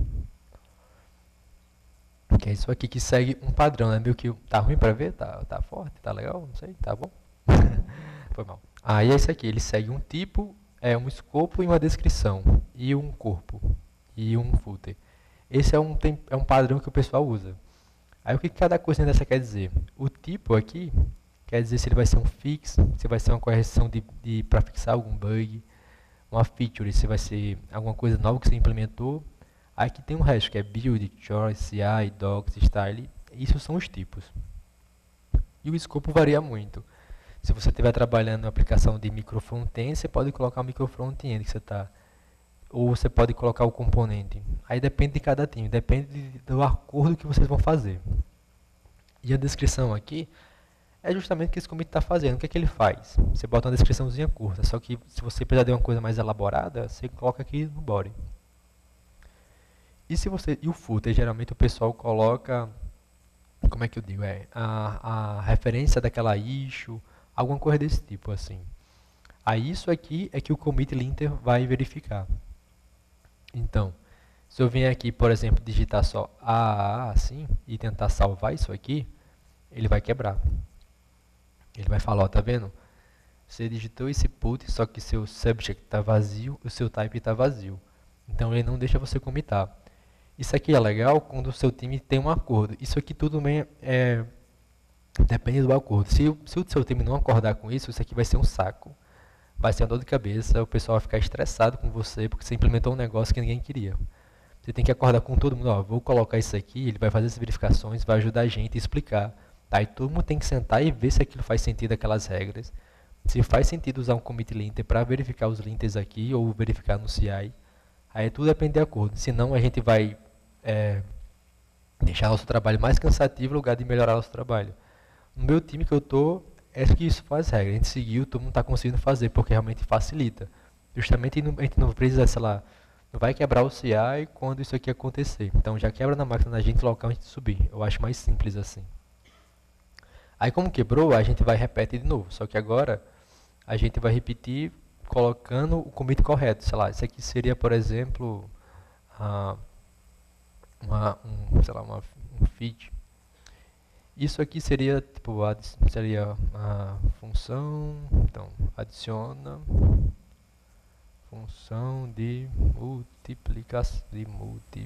Que é isso aqui que segue um padrão, né? Meio que tá ruim para ver, tá, tá forte, tá legal, não sei, tá bom? Foi mal. Aí é isso aqui, ele segue um tipo, é um escopo e uma descrição, e um corpo, e um footer. Esse é um, tem, é um padrão que o pessoal usa. Aí o que cada coisa dessa quer dizer? O tipo aqui quer dizer se ele vai ser um fix, se vai ser uma correção de, de, para fixar algum bug, uma feature, se vai ser alguma coisa nova que você implementou. Aqui tem um resto, que é build, choice, C I, docs, style, isso são os tipos. E o escopo varia muito. Se você estiver trabalhando em aplicação de micro front-end, você pode colocar o micro front-end que você está. Ou você pode colocar o componente. Aí depende de cada time, depende do acordo que vocês vão fazer. E a descrição aqui é justamente o que esse commit está fazendo. O que é que ele faz? Você bota uma descriçãozinha curta, só que se você precisar de uma coisa mais elaborada, você coloca aqui no body. E, se você, e o footer, geralmente o pessoal coloca, como é que eu digo, é, a, a referência daquela issue, alguma coisa desse tipo, assim. Aí isso aqui é que o commit linter vai verificar. Então, se eu vier aqui, por exemplo, digitar só A A A assim, e tentar salvar isso aqui, ele vai quebrar. Ele vai falar, ó, tá vendo? Você digitou esse put, só que seu subject está vazio, o seu type está vazio. Então ele não deixa você commitar. Isso aqui é legal quando o seu time tem um acordo. Isso aqui tudo bem, é, depende do acordo. Se, se o seu time não acordar com isso, isso aqui vai ser um saco. Vai ser uma dor de cabeça, o pessoal vai ficar estressado com você porque você implementou um negócio que ninguém queria. Você tem que acordar com todo mundo, ó, vou colocar isso aqui, ele vai fazer as verificações, vai ajudar a gente a explicar. Tá? E todo mundo tem que sentar e ver se aquilo faz sentido, aquelas regras. Se faz sentido usar um commit linter para verificar os linters aqui ou verificar no C I. Aí tudo depende de acordo. Senão a gente vai é, deixar nosso trabalho mais cansativo no lugar de melhorar nosso trabalho. No meu time que eu estou, é que isso faz regra. A gente seguiu, todo mundo está conseguindo fazer, porque realmente facilita. Justamente a gente não precisa, sei lá, não vai quebrar o C I quando isso aqui acontecer. Então já quebra na máquina da gente local a gente subir. Eu acho mais simples assim. Aí como quebrou, a gente vai repetir de novo. Só que agora a gente vai repetir colocando o commit correto. Sei lá, isso aqui seria, por exemplo, uh, uma, um, sei lá, uma, um feed. Isso aqui seria, tipo, seria a função, então, adiciona função de multiplicação, de multi,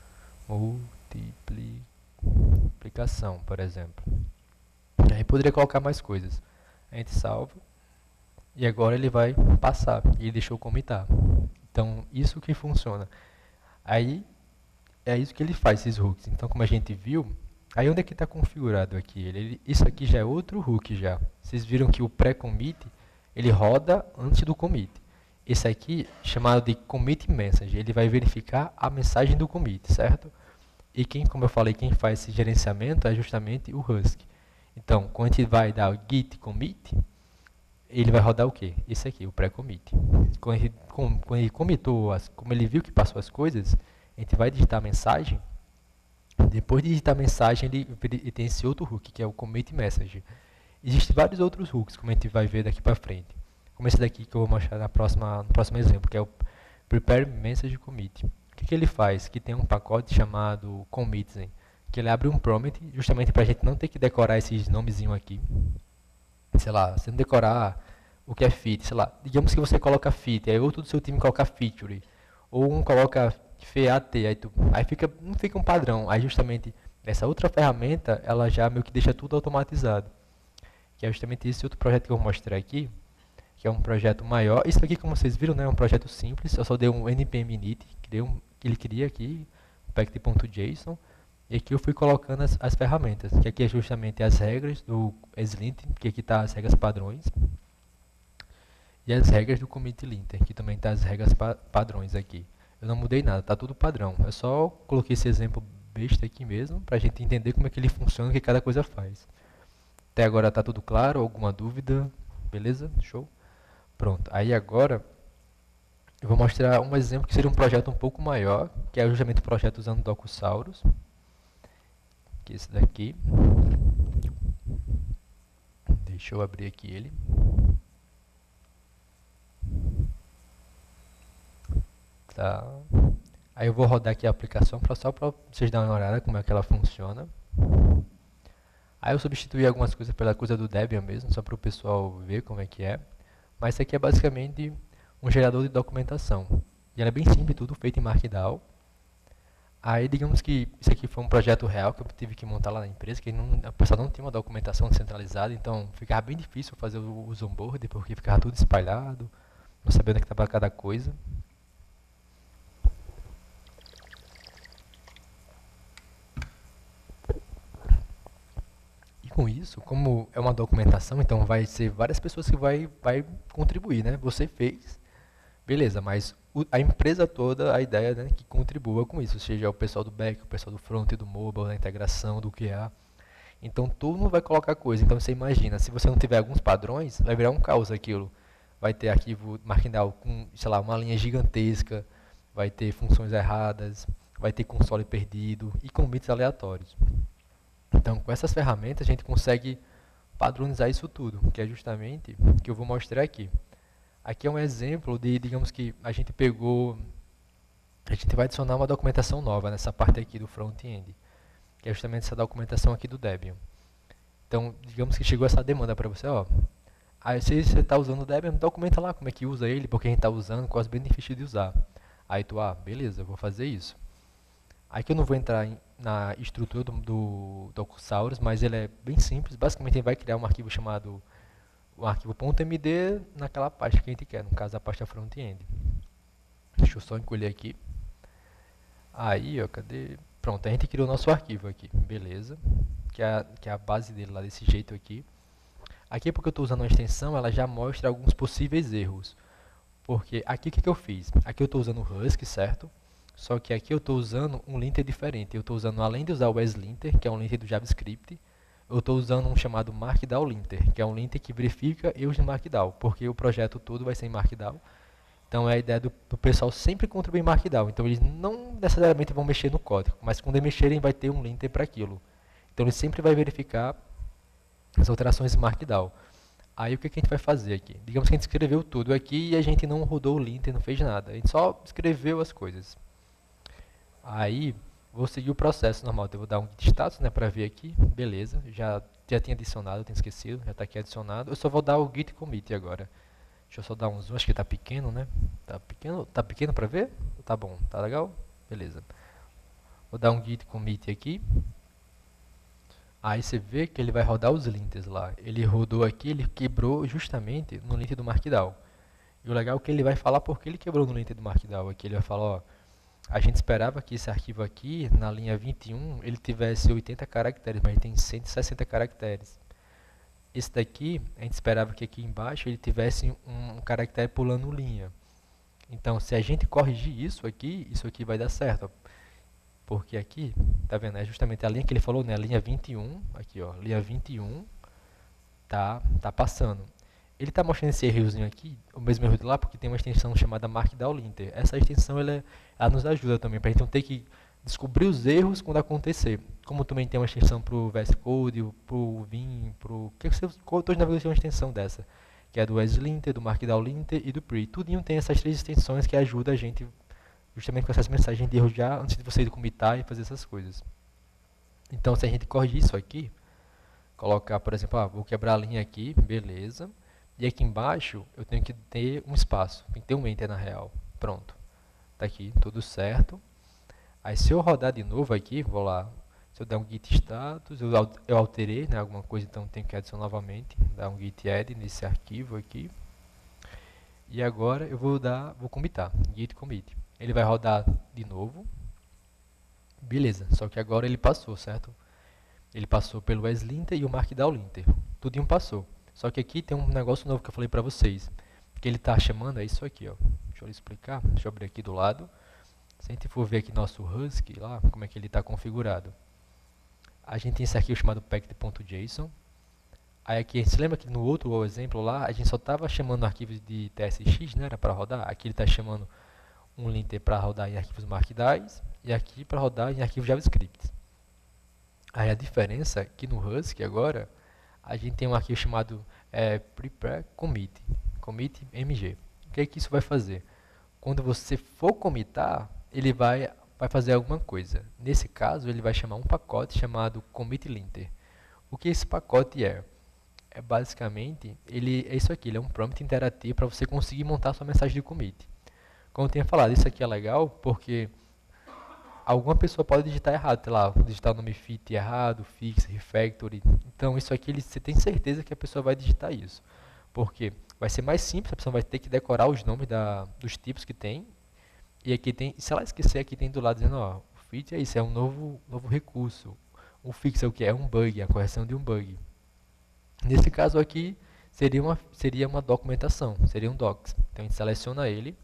multiplicação, por exemplo. Aí poderia colocar mais coisas. A gente salva. E agora ele vai passar. E ele deixou comitar. Então, isso que funciona. Aí, é isso que ele faz, esses hooks. Então, como a gente viu, aí onde é que está configurado aqui? Ele, ele- isso aqui já é outro hook já. Vocês viram que o pré-commit, ele roda antes do commit. Esse aqui, chamado de commit message, ele vai verificar a mensagem do commit, certo? E quem, como eu falei, quem faz esse gerenciamento é justamente o Husk. Então, quando a gente vai dar o git commit, ele vai rodar o quê? Esse aqui, o pré-commit. Quando ele, com, quando ele commitou, as, como ele viu que passou as coisas, a gente vai digitar a mensagem. Depois de digitar a mensagem, ele, ele tem esse outro hook, que é o commit message. Existem vários outros hooks, como a gente vai ver daqui para frente. Como esse daqui que eu vou mostrar na próxima, no próximo exemplo, que é o prepare message commit. O que, que ele faz? Que tem um pacote chamado commit, que ele abre um prompt justamente para a gente não ter que decorar esses nomezinhos aqui. Sei lá, você não decorar o que é fit, sei lá, digamos que você coloca fit, aí outro do seu time coloca feature, ou um coloca FAT, aí, tu, aí fica, não fica um padrão, aí justamente essa outra ferramenta, ela já meio que deixa tudo automatizado, que é justamente esse outro projeto que eu vou mostrar aqui, que é um projeto maior. Isso aqui, como vocês viram, né, é um projeto simples, eu só dei um npm init, criei um, que ele cria aqui, pact.json, e aqui eu fui colocando as, as ferramentas, que aqui é justamente as regras do Slint, que aqui está as regras padrões, e as regras do commit linter, que também está as regras pa padrões aqui. Eu não mudei nada, está tudo padrão. Eu só coloquei esse exemplo besta aqui mesmo, para a gente entender como é que ele funciona e o que cada coisa faz. Até agora está tudo claro? Alguma dúvida? Beleza? Show? Pronto. Aí agora eu vou mostrar um exemplo que seria um projeto um pouco maior, que é justamente o projeto usando Docusaurus, que é esse daqui. Deixa eu abrir aqui ele. Tá. Aí eu vou rodar aqui a aplicação pra, só para vocês darem uma olhada como é que ela funciona. Aí eu substituí algumas coisas pela coisa do Debian mesmo, só para o pessoal ver como é que é. Mas isso aqui é basicamente um gerador de documentação. E ela é bem simples, tudo feito em Markdown. Aí digamos que isso aqui foi um projeto real que eu tive que montar lá na empresa, que não, a pessoa não tinha uma documentação centralizada, então ficava bem difícil fazer o, os onboard, porque ficava tudo espalhado, não sabia onde é que estava cada coisa. E com isso, como é uma documentação, então vai ser várias pessoas que vai, vai contribuir, né? Você fez, beleza, mas o, a empresa toda, a ideia é, né, que contribua com isso, seja o pessoal do back, o pessoal do front, do mobile, da integração, do Q A. Então todo mundo vai colocar coisa. Então você imagina, se você não tiver alguns padrões, vai virar um caos aquilo. Vai ter arquivo Markdown com, sei lá, uma linha gigantesca, vai ter funções erradas, vai ter console perdido e commits aleatórios. Então com essas ferramentas a gente consegue padronizar isso tudo, que é justamente o que eu vou mostrar aqui. Aqui é um exemplo de, digamos que a gente pegou, a gente vai adicionar uma documentação nova nessa parte aqui do front-end, que é justamente essa documentação aqui do Debian. Então, digamos que chegou essa demanda para você, ó, aí se você está usando o Debian, documenta lá como é que usa ele, porque a gente está usando, quais os benefícios de usar. Aí tu, ah, beleza, eu vou fazer isso. Aqui eu não vou entrar em, na estrutura do, do Docusaurus, mas ele é bem simples, basicamente ele vai criar um arquivo chamado o arquivo .md naquela pasta que a gente quer, no caso a pasta front-end. Deixa eu só encolher aqui. Aí, ó, cadê? Pronto, a gente criou o nosso arquivo aqui, beleza. Que é, a, que é a base dele lá desse jeito aqui. Aqui, porque eu estou usando uma extensão, ela já mostra alguns possíveis erros. Porque aqui o que, que eu fiz? Aqui eu estou usando o Husk, certo? Só que aqui eu estou usando um linter diferente. Eu estou usando, além de usar o ESLinter, que é um linter do JavaScript, eu estou usando um chamado Markdown Linter, que é um linter que verifica erros de Markdown, porque o projeto todo vai ser em Markdown. Então é a ideia do, do pessoal sempre contribuir em Markdown. Então eles não necessariamente vão mexer no código, mas quando eles mexerem vai ter um linter para aquilo. Então ele sempre vai verificar as alterações em Markdown. Aí o que, que a gente vai fazer aqui? Digamos que a gente escreveu tudo aqui e a gente não rodou o linter, não fez nada. A gente só escreveu as coisas. Aí vou seguir o processo normal. Eu vou dar um git status, né, para ver aqui. Beleza, já, já tinha adicionado, eu tinha esquecido, já está aqui adicionado. Eu só vou dar o git commit agora. Deixa eu só dar um zoom, acho que está pequeno, né? Tá pequeno, tá pequeno para ver? Tá bom, tá legal? Beleza. Vou dar um git commit aqui. Aí você vê que ele vai rodar os linters lá. Ele rodou aqui, ele quebrou justamente no linter do Markdown. E o legal é que ele vai falar porque ele quebrou no linter do Markdown. Aqui ele vai falar, ó, a gente esperava que esse arquivo aqui, na linha vinte e um, ele tivesse oitenta caracteres, mas ele tem cento e sessenta caracteres. Esse daqui, a gente esperava que aqui embaixo ele tivesse um, um caractere pulando linha. Então, se a gente corrigir isso aqui, isso aqui vai dar certo. Ó. Porque aqui, tá vendo? É justamente a linha que ele falou, né? A linha vinte e um, aqui ó, linha vinte e um, tá, tá passando. Ele está mostrando esse errozinho aqui, o mesmo erro de lá, porque tem uma extensão chamada Markdown Linter. Essa extensão ela, ela nos ajuda também, para a gente não ter que descobrir os erros quando acontecer. Como também tem uma extensão para o V S Code, para o Vim, para o... que você, todos os navegadores têm uma extensão dessa, que é do W S Linter, do Markdown Linter e do Pre. Tudinho tem essas três extensões que ajudam a gente justamente com essas mensagens de erro já antes de você comitar e fazer essas coisas. Então, se a gente corrigir isso aqui, colocar, por exemplo, ah, vou quebrar a linha aqui, beleza. E aqui embaixo eu tenho que ter um espaço, tem que ter um enter na real. Pronto, tá aqui, tudo certo. Aí se eu rodar de novo aqui, vou lá, se eu der um git status, eu, eu alterei né, alguma coisa, então tenho que adicionar novamente, dar um git add nesse arquivo aqui. E agora eu vou dar, vou commitar, git commit. Ele vai rodar de novo, beleza, só que agora ele passou, certo? Ele passou pelo W S Linter e o Markdown Linter, tudinho passou. Só que aqui tem um negócio novo que eu falei para vocês, que ele está chamando, é isso aqui, ó. Deixa eu explicar, deixa eu abrir aqui do lado. Se a gente for ver aqui nosso Husky, lá, como é que ele está configurado. A gente tem esse arquivo chamado packed.json. Aí aqui, a gente se lembra que no outro exemplo lá, a gente só estava chamando arquivos de T S X, né, era para rodar. Aqui ele está chamando um linter para rodar em arquivos Markdown e aqui para rodar em arquivos JavaScript. Aí a diferença é que no Husky agora, a gente tem um arquivo chamado é, prepare commit, commit mg. O que é que isso vai fazer? Quando você for commitar, ele vai, vai fazer alguma coisa. Nesse caso, ele vai chamar um pacote chamado commit linter. O que esse pacote é? É basicamente, ele é isso aqui, ele é um prompt interativo para você conseguir montar a sua mensagem de commit. Como eu tinha falado, isso aqui é legal porque alguma pessoa pode digitar errado, sei lá, digitar o nome fit errado, fix, refactory. Então isso aqui ele, você tem certeza que a pessoa vai digitar isso. Porque vai ser mais simples, a pessoa vai ter que decorar os nomes da, dos tipos que tem. E aqui tem, se ela esquecer, aqui tem do lado dizendo, ó, o fit é isso, é um novo, novo recurso. O fix é o que? É um bug, a correção de um bug. Nesse caso aqui, seria uma, seria uma documentação, seria um docs. Então a gente seleciona ele.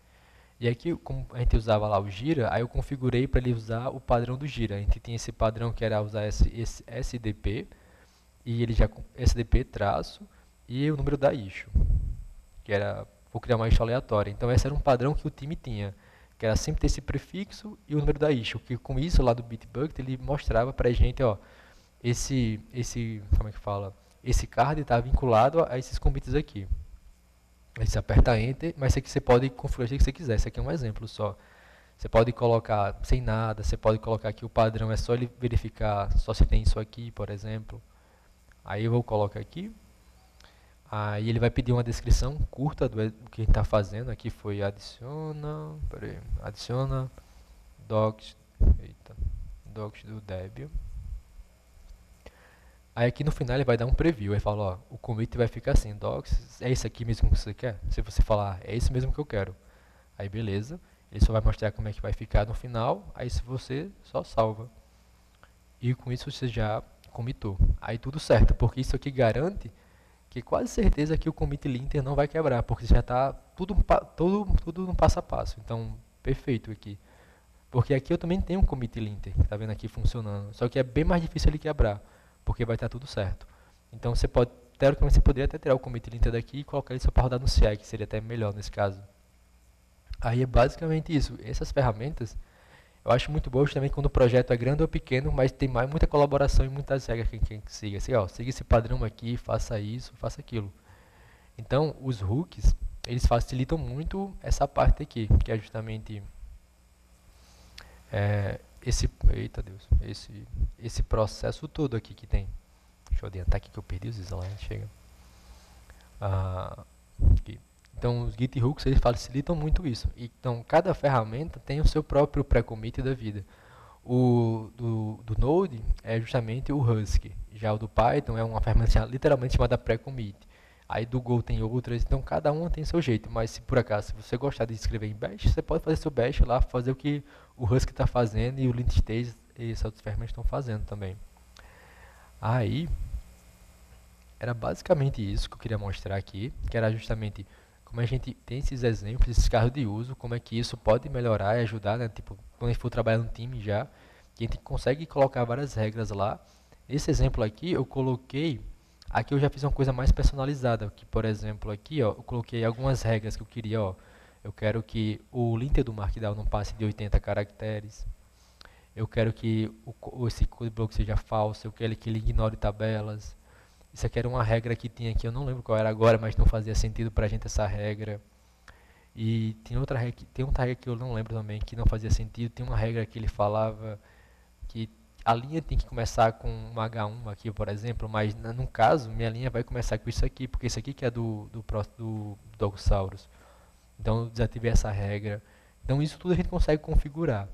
E aqui, como a gente usava lá o Gira, aí eu configurei para ele usar o padrão do Gira. A gente tinha esse padrão que era usar esse, esse S D P, e ele já S D P traço, e o número da issue, que era, vou criar uma issue aleatória. Então esse era um padrão que o time tinha, que era sempre ter esse prefixo e o número da issue, que com isso lá do Bitbucket ele mostrava para a gente, ó, esse, esse, como é que fala, esse card está vinculado a esses commits aqui. Aí você aperta Enter, mas isso aqui você pode configurar o que você quiser. Esse aqui é um exemplo só. Você pode colocar sem nada, você pode colocar aqui o padrão, é só ele verificar só se tem isso aqui, por exemplo. Aí eu vou colocar aqui. Aí ele vai pedir uma descrição curta do, do que a gente está fazendo. Aqui foi adiciona, peraí, adiciona docs, eita, docs do Debian. Aí aqui no final ele vai dar um preview, ele fala, ó, o commit vai ficar assim, docs, é isso aqui mesmo que você quer? Se você falar, é isso mesmo que eu quero. Aí beleza, ele só vai mostrar como é que vai ficar no final, aí se você só salva. E com isso você já commitou. Aí tudo certo, porque isso aqui garante que quase certeza que o commit linter não vai quebrar, porque já está tudo, tudo, tudo no passo a passo. Então, perfeito aqui. Porque aqui eu também tenho um commit linter, tá vendo aqui funcionando, só que é bem mais difícil ele quebrar, porque vai estar tudo certo. Então você pode, teoricamente você poderia até tirar o commit linter daqui e colocar ele só para rodar no C I, que seria até melhor nesse caso. Aí é basicamente isso. Essas ferramentas eu acho muito boas também quando o projeto é grande ou pequeno, mas tem mais, muita colaboração e muitas regras que quem siga. Assim, ó, siga esse padrão aqui, faça isso, faça aquilo. Então os hooks, eles facilitam muito essa parte aqui, que é justamente é, esse, eita Deus, esse, esse processo todo aqui que tem. Deixa eu adiantar aqui que eu perdi os slides, chega. Ah, aqui. Então os Git hooks eles facilitam muito isso. Então cada ferramenta tem o seu próprio pré-commit da vida. O do, do Node é justamente o Husky. Já o do Python é uma ferramenta literalmente chamada pré-commit. Aí do Go tem outras, então cada uma tem seu jeito. Mas se por acaso se você gostar de escrever em Bash, você pode fazer seu Bash lá, fazer o que o Husky está fazendo e o Lintstage e essas outras ferramentas estão fazendo também. Aí, era basicamente isso que eu queria mostrar aqui, que era justamente como a gente tem esses exemplos, esses carros de uso, como é que isso pode melhorar e ajudar, né? Tipo, quando a gente for trabalhar no time já, que a gente consegue colocar várias regras lá. Esse exemplo aqui, eu coloquei, aqui eu já fiz uma coisa mais personalizada, que por exemplo aqui, ó, eu coloquei algumas regras que eu queria, ó, eu quero que o linter do Markdown não passe de oitenta caracteres, eu quero que o, esse code block seja falso, eu quero que ele ignore tabelas. Isso aqui era uma regra que tinha aqui, eu não lembro qual era agora, mas não fazia sentido pra gente essa regra. E tem outra regra, tem outra regra que eu não lembro também, que não fazia sentido. Tem uma regra que ele falava que a linha tem que começar com um H um aqui, por exemplo, mas no caso, minha linha vai começar com isso aqui, porque isso aqui que é do, do, do Dogosaurus. Então eu desativei essa regra. Então isso tudo a gente consegue configurar.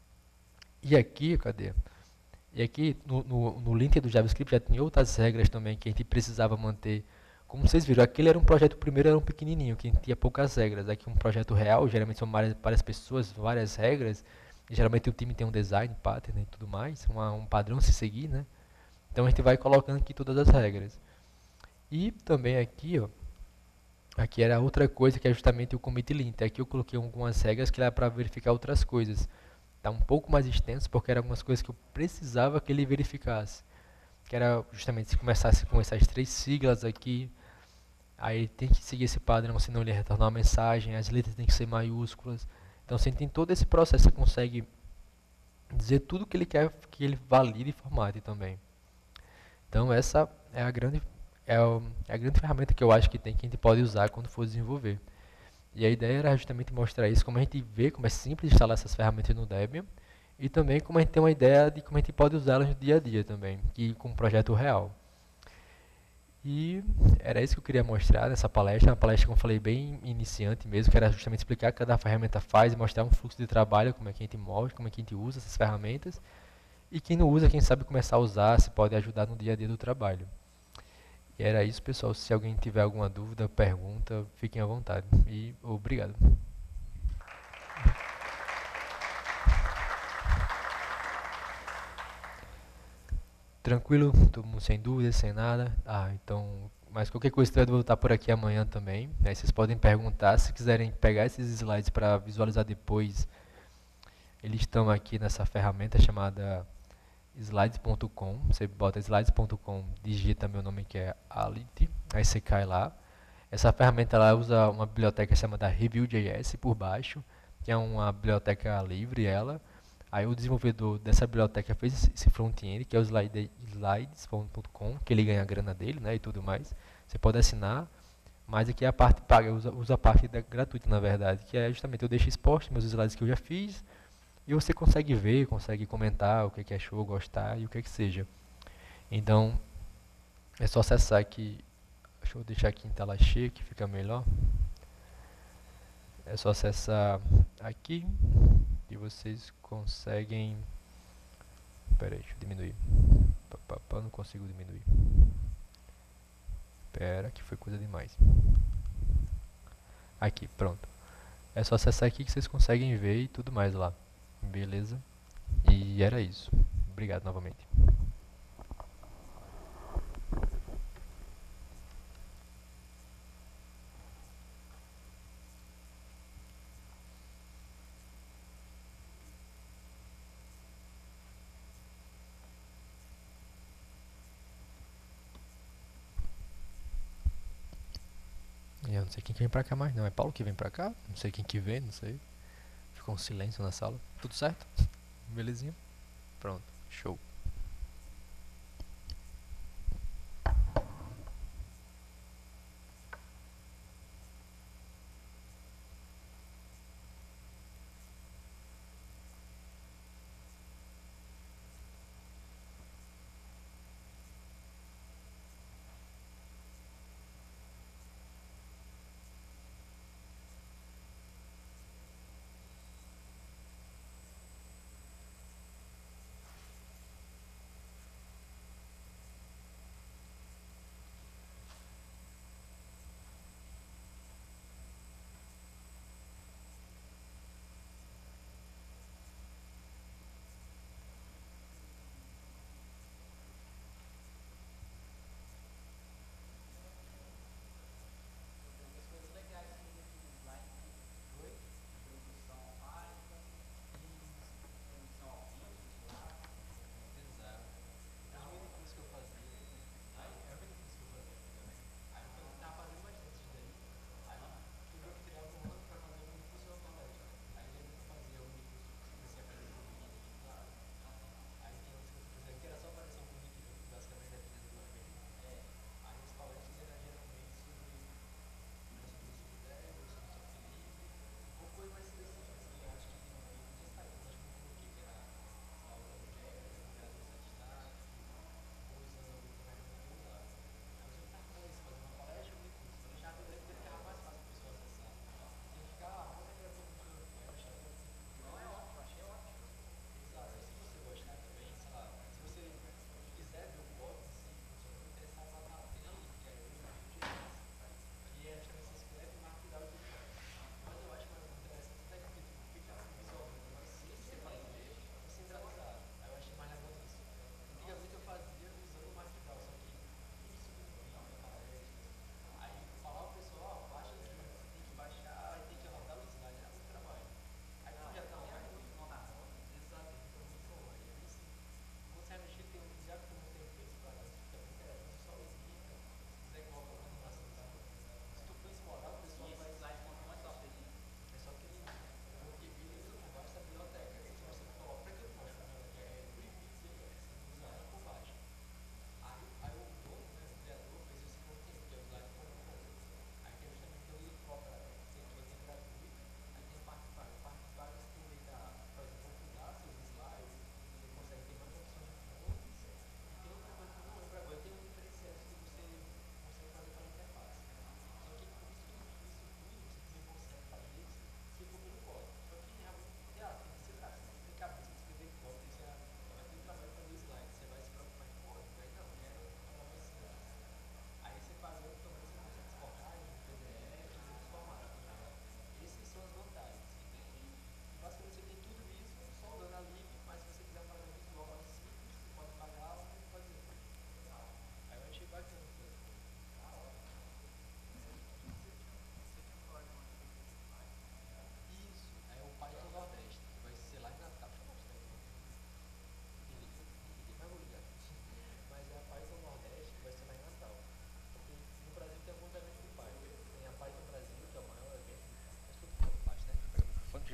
E aqui, cadê? E aqui no, no, no link do JavaScript já tinha outras regras também que a gente precisava manter. Como vocês viram, aquele era um projeto, primeiro era um pequenininho, que tinha poucas regras. Aqui um projeto real, geralmente são várias, várias pessoas, várias regras. E geralmente o time tem um design, pattern e tudo mais, uma, um padrão a se seguir, né? Então a gente vai colocando aqui todas as regras. E também aqui, ó, aqui era outra coisa que é justamente o commit lint. Aqui eu coloquei algumas regras que era para verificar outras coisas. Tá um pouco mais extenso porque eram algumas coisas que eu precisava que ele verificasse. Que era justamente se começasse com essas três siglas aqui, aí tem que seguir esse padrão, senão ele retornar uma mensagem, as letras têm que ser maiúsculas. Então você tem todo esse processo, você consegue dizer tudo que ele quer que ele valide e formate também. Então essa é a grande, é a grande ferramenta que eu acho que tem que a gente pode usar quando for desenvolver. E a ideia era justamente mostrar isso, como a gente vê como é simples instalar essas ferramentas no Debian, e também como a gente tem uma ideia de como a gente pode usá-las no dia a dia também, que com um projeto real. E era isso que eu queria mostrar nessa palestra, uma palestra, como eu falei, bem iniciante mesmo, que era justamente explicar o que cada ferramenta faz e mostrar um fluxo de trabalho, como é que a gente move, como é que a gente usa essas ferramentas. E quem não usa, quem sabe começar a usar, se pode ajudar no dia a dia do trabalho. E era isso, pessoal. Se alguém tiver alguma dúvida, pergunta, fiquem à vontade. E obrigado. Tranquilo? Todo mundo sem dúvida, sem nada? Ah, então... Mas qualquer coisa eu vou estar por aqui amanhã também. Aí vocês podem perguntar. Se quiserem pegar esses slides para visualizar depois, eles estão aqui nessa ferramenta chamada slides ponto com. Você bota slides ponto com, digita meu nome que é Alit, aí você cai lá. Essa ferramenta ela usa uma biblioteca chamada Review.js por baixo, que é uma biblioteca livre ela. Aí o desenvolvedor dessa biblioteca fez esse front-end, que é o slides ponto com, que ele ganha a grana dele, né, e tudo mais. Você pode assinar, mas aqui é a parte paga, usa, usa a parte da, gratuita na verdade, que é justamente eu deixo exposto meus slides que eu já fiz, e você consegue ver, consegue comentar o que, que achou, gostar e o que que seja. Então, é só acessar aqui. Deixa eu deixar aqui em tela cheia que fica melhor. É só acessar aqui e vocês conseguem... Pera aí, deixa eu diminuir. Papapá, não consigo diminuir. Pera, que foi coisa demais. Aqui, pronto. É só acessar aqui que vocês conseguem ver e tudo mais lá. Beleza? E era isso. Obrigado novamente. Eu não sei quem que vem pra cá mais não. É Paulo que vem pra cá? Não sei quem que vem, não sei. Ficou um silêncio na sala. Tudo certo? Belezinha? Pronto. Show.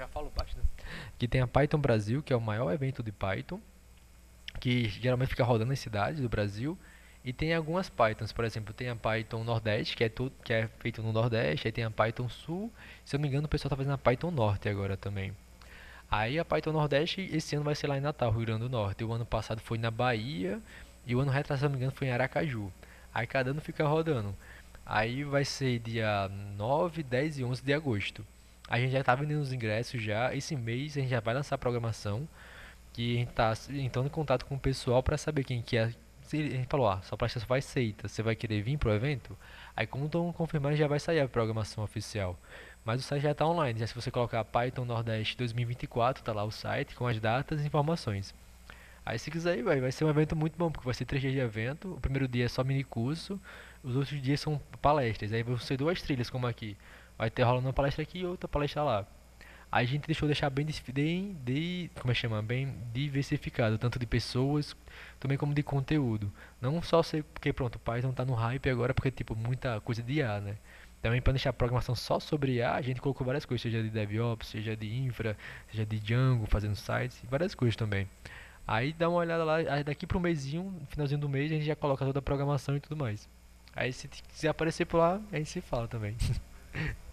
já falo baixo, né? Que tem a Python Brasil, que é o maior evento de Python, que geralmente fica rodando em cidades do Brasil. E tem algumas Pythons, por exemplo, tem a Python Nordeste, que é tudo que é feito no Nordeste, aí tem a Python Sul, se eu não me engano, o pessoal está fazendo a Python Norte agora também. Aí a Python Nordeste esse ano vai ser lá em Natal, Rio Grande do Norte. O ano passado foi na Bahia e o ano retrasado, se eu não me engano, foi em Aracaju. Aí cada ano fica rodando. Aí vai ser dia nove, dez e onze de agosto. A gente já está vendendo os ingressos já. Esse mês a gente já vai lançar a programação. Que a gente tá entrando em contato com o pessoal para saber quem que é. Se a gente falou, ah, sua palestra só vai aceita, você vai querer vir pro evento? Aí quando estão confirmando já vai sair a programação oficial. Mas o site já está online, já se você colocar Python Nordeste dois mil e vinte e quatro, tá lá o site com as datas e informações. Aí se quiser ir, vai, vai ser um evento muito bom, porque vai ser três dias de evento. O primeiro dia é só mini curso, os outros dias são palestras. Aí vão ser duas trilhas, como aqui. Vai ter rolando uma palestra aqui e outra palestra lá. Aí a gente deixou deixar bem, bem de, como é que chama? Bem diversificado, tanto de pessoas, também como de conteúdo. Não só ser, porque pronto, o Python tá no hype agora, porque tipo, muita coisa de I A, né? Também para deixar a programação só sobre I A, a gente colocou várias coisas, seja de DevOps, seja de infra, seja de Django, fazendo sites, várias coisas também. Aí dá uma olhada lá, aí daqui pro mêsinho, no finalzinho do mês, a gente já coloca toda a programação e tudo mais. Aí se quiser aparecer por lá, a gente se fala também.